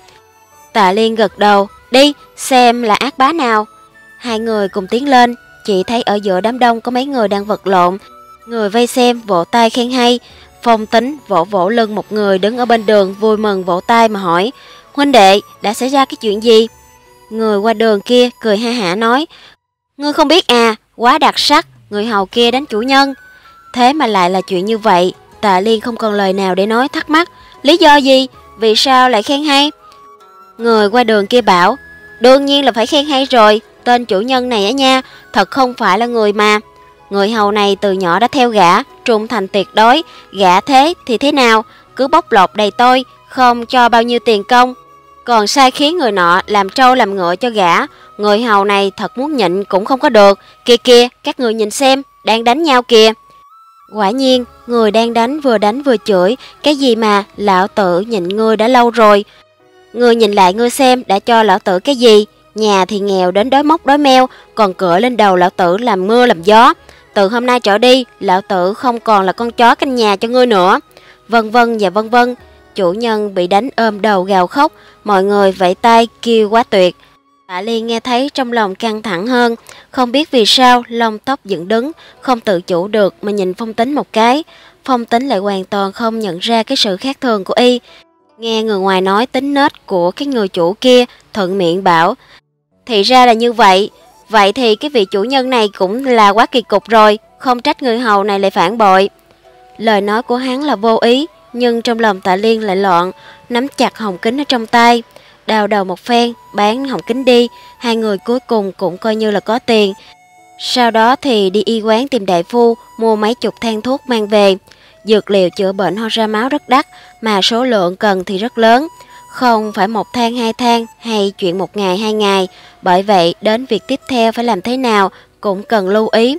Tạ Liên gật đầu, đi, xem là ác bá nào. Hai người cùng tiến lên, chỉ thấy ở giữa đám đông có mấy người đang vật lộn. Người vây xem vỗ tay khen hay. Phong Tính vỗ vỗ lưng một người đứng ở bên đường vui mừng vỗ tay mà hỏi, huynh đệ, đã xảy ra cái chuyện gì? Người qua đường kia cười ha hả nói, ngươi không biết à, quá đặc sắc, người hầu kia đánh chủ nhân. Thế mà lại là chuyện như vậy. Tạ Liên không còn lời nào để nói, thắc mắc, lý do gì, vì sao lại khen hay? Người qua đường kia bảo, đương nhiên là phải khen hay rồi, tên chủ nhân này á nha, thật không phải là người mà. Người hầu này từ nhỏ đã theo gã, trung thành tuyệt đối, gã thế thì thế nào, cứ bóc lột đầy tôi, không cho bao nhiêu tiền công, còn sai khiến người nọ làm trâu làm ngựa cho gã. Người hầu này thật muốn nhịn cũng không có được, kìa kìa, các người nhìn xem, đang đánh nhau kìa. Quả nhiên, người đang đánh vừa chửi, cái gì mà lão tử nhịn ngươi đã lâu rồi. Ngươi nhìn lại ngươi xem đã cho lão tử cái gì, nhà thì nghèo đến đói móc đói meo, còn cựa lên đầu lão tử làm mưa làm gió. Từ hôm nay trở đi, lão tử không còn là con chó canh nhà cho ngươi nữa. Vân vân và vân vân. Chủ nhân bị đánh ôm đầu gào khóc, mọi người vẫy tay kêu quá tuyệt. Tạ Liên nghe thấy trong lòng căng thẳng hơn, không biết vì sao lông tóc dựng đứng, không tự chủ được mà nhìn Phong Tính một cái. Phong Tính lại hoàn toàn không nhận ra cái sự khác thường của y. Nghe người ngoài nói tính nết của cái người chủ kia, thuận miệng bảo, thì ra là như vậy, vậy thì cái vị chủ nhân này cũng là quá kỳ cục rồi, không trách người hầu này lại phản bội. Lời nói của hắn là vô ý, nhưng trong lòng Tạ Liên lại loạn, nắm chặt hồng kính ở trong tay, đào đầu một phen, bán hồng kính đi. Hai người cuối cùng cũng coi như là có tiền. Sau đó thì đi y quán tìm đại phu, mua mấy chục thang thuốc mang về. Dược liệu chữa bệnh ho ra máu rất đắt, mà số lượng cần thì rất lớn, không phải một thang hai thang hay chuyện một ngày hai ngày. Bởi vậy đến việc tiếp theo phải làm thế nào cũng cần lưu ý.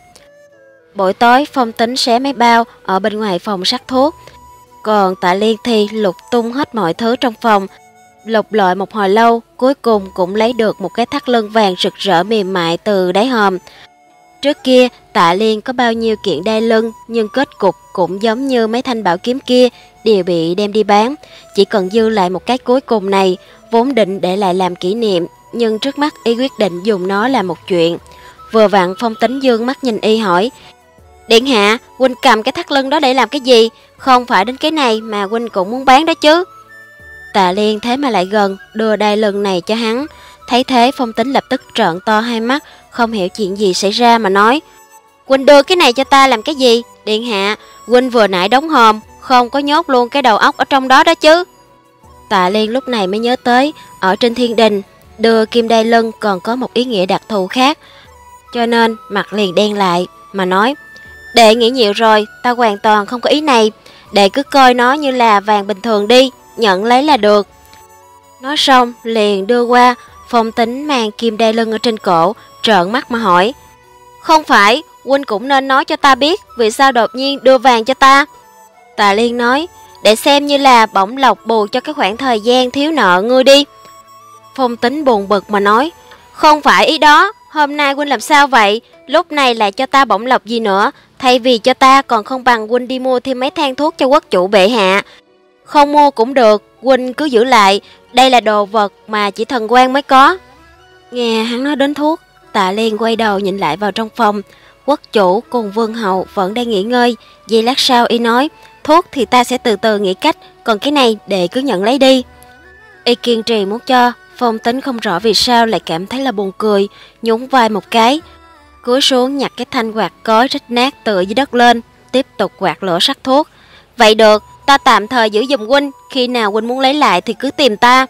Buổi tối Phong Tính xé mấy bao ở bên ngoài phòng sắc thuốc, còn Tạ Liên thì lục tung hết mọi thứ trong phòng. Lục lọi một hồi lâu, cuối cùng cũng lấy được một cái thắt lưng vàng rực rỡ mềm mại từ đáy hòm. Trước kia Tạ Liên có bao nhiêu kiện đai lưng, nhưng kết cục cũng giống như mấy thanh bảo kiếm kia, đều bị đem đi bán. Chỉ cần dư lại một cái cuối cùng này, vốn định để lại làm kỷ niệm, nhưng trước mắt y quyết định dùng nó làm một chuyện. Vừa vặn Phong Tính dương mắt nhìn y hỏi, điện hạ, huynh cầm cái thắt lưng đó để làm cái gì? Không phải đến cái này mà huynh cũng muốn bán đó chứ? Tạ Liên thế mà lại gần, đưa đai lưng này cho hắn. Thấy thế Phong Tính lập tức trợn to hai mắt, không hiểu chuyện gì xảy ra mà nói, huynh đưa cái này cho ta làm cái gì? Điện hạ, huynh vừa nãy đóng hòm, không có nhốt luôn cái đầu óc ở trong đó đó chứ? Tạ Liên lúc này mới nhớ tới, ở trên thiên đình, đưa kim đai lưng còn có một ý nghĩa đặc thù khác, cho nên mặt liền đen lại mà nói, đệ nghĩ nhiều rồi, ta hoàn toàn không có ý này, đệ cứ coi nó như là vàng bình thường đi, nhận lấy là được. Nói xong liền đưa qua. Phong Tính mang kim đai lưng ở trên cổ, trợn mắt mà hỏi, không phải, huynh cũng nên nói cho ta biết vì sao đột nhiên đưa vàng cho ta. Tạ Liên nói, để xem như là bổng lộc bù cho cái khoảng thời gian thiếu nợ ngươi đi. Phong Tính buồn bực mà nói, không phải ý đó, hôm nay huynh làm sao vậy, lúc này lại cho ta bổng lộc gì nữa, thay vì cho ta còn không bằng huynh đi mua thêm mấy thang thuốc cho quốc chủ bệ hạ. Không mua cũng được, huynh cứ giữ lại, đây là đồ vật mà chỉ thần quan mới có. Nghe hắn nói đến thuốc, Tạ Liên quay đầu nhìn lại vào trong phòng. Quốc chủ cùng vương hậu vẫn đang nghỉ ngơi. Giây lát sau y nói, thuốc thì ta sẽ từ từ nghĩ cách, còn cái này đệ cứ nhận lấy đi. Y kiên trì muốn cho. Phong Tính không rõ vì sao lại cảm thấy là buồn cười, nhún vai một cái, cúi xuống nhặt cái thanh quạt cối rách nát từ dưới đất lên, tiếp tục quạt lửa sắc thuốc. Vậy được, ta tạm thời giữ giùm huynh, khi nào huynh muốn lấy lại thì cứ tìm ta.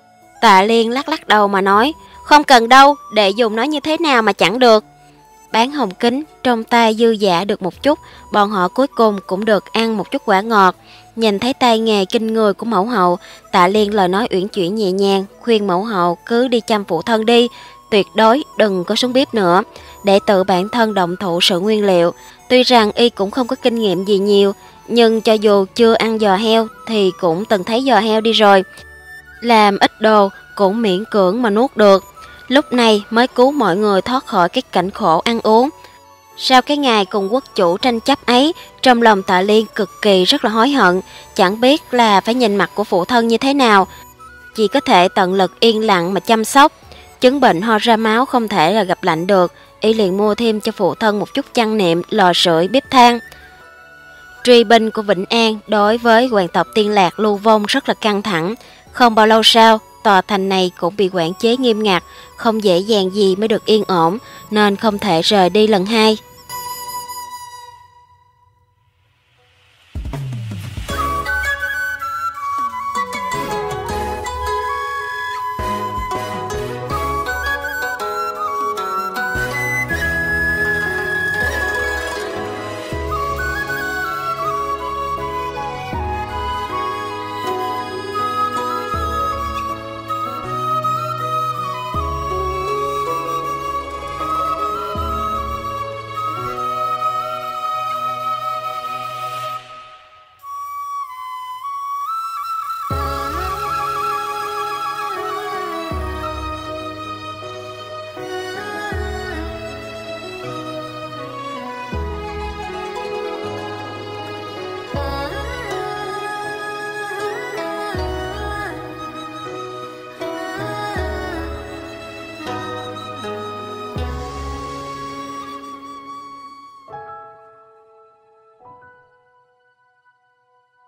Tạ Liên lắc lắc đầu mà nói, không cần đâu, đệ dùng nó như thế nào mà chẳng được. Bán hồng kính, trong tay dư giả được một chút, bọn họ cuối cùng cũng được ăn một chút quả ngọt. Nhìn thấy tay nghề kinh người của mẫu hậu, Tạ Liên lời nói uyển chuyển nhẹ nhàng, khuyên mẫu hậu cứ đi chăm phụ thân đi, tuyệt đối đừng có xuống bếp nữa, để tự bản thân động thủ sự nguyên liệu. Tuy rằng y cũng không có kinh nghiệm gì nhiều, nhưng cho dù chưa ăn giò heo thì cũng từng thấy giò heo đi rồi. Làm ít đồ cũng miễn cưỡng mà nuốt được. Lúc này mới cứu mọi người thoát khỏi cái cảnh khổ ăn uống. Sau cái ngày cùng quốc chủ tranh chấp ấy, trong lòng Tạ Liên cực kỳ rất là hối hận, chẳng biết là phải nhìn mặt của phụ thân như thế nào. Chỉ có thể tận lực yên lặng mà chăm sóc. Chứng bệnh ho ra máu không thể là gặp lạnh được, y liền mua thêm cho phụ thân một chút chăn nệm, lò sưởi, bếp than. Truy binh của Vĩnh An đối với hoàng tộc Tiên Lạc Lưu Vong rất là căng thẳng. Không bao lâu sau, tòa thành này cũng bị quản chế nghiêm ngặt, không dễ dàng gì mới được yên ổn, nên không thể rời đi lần hai.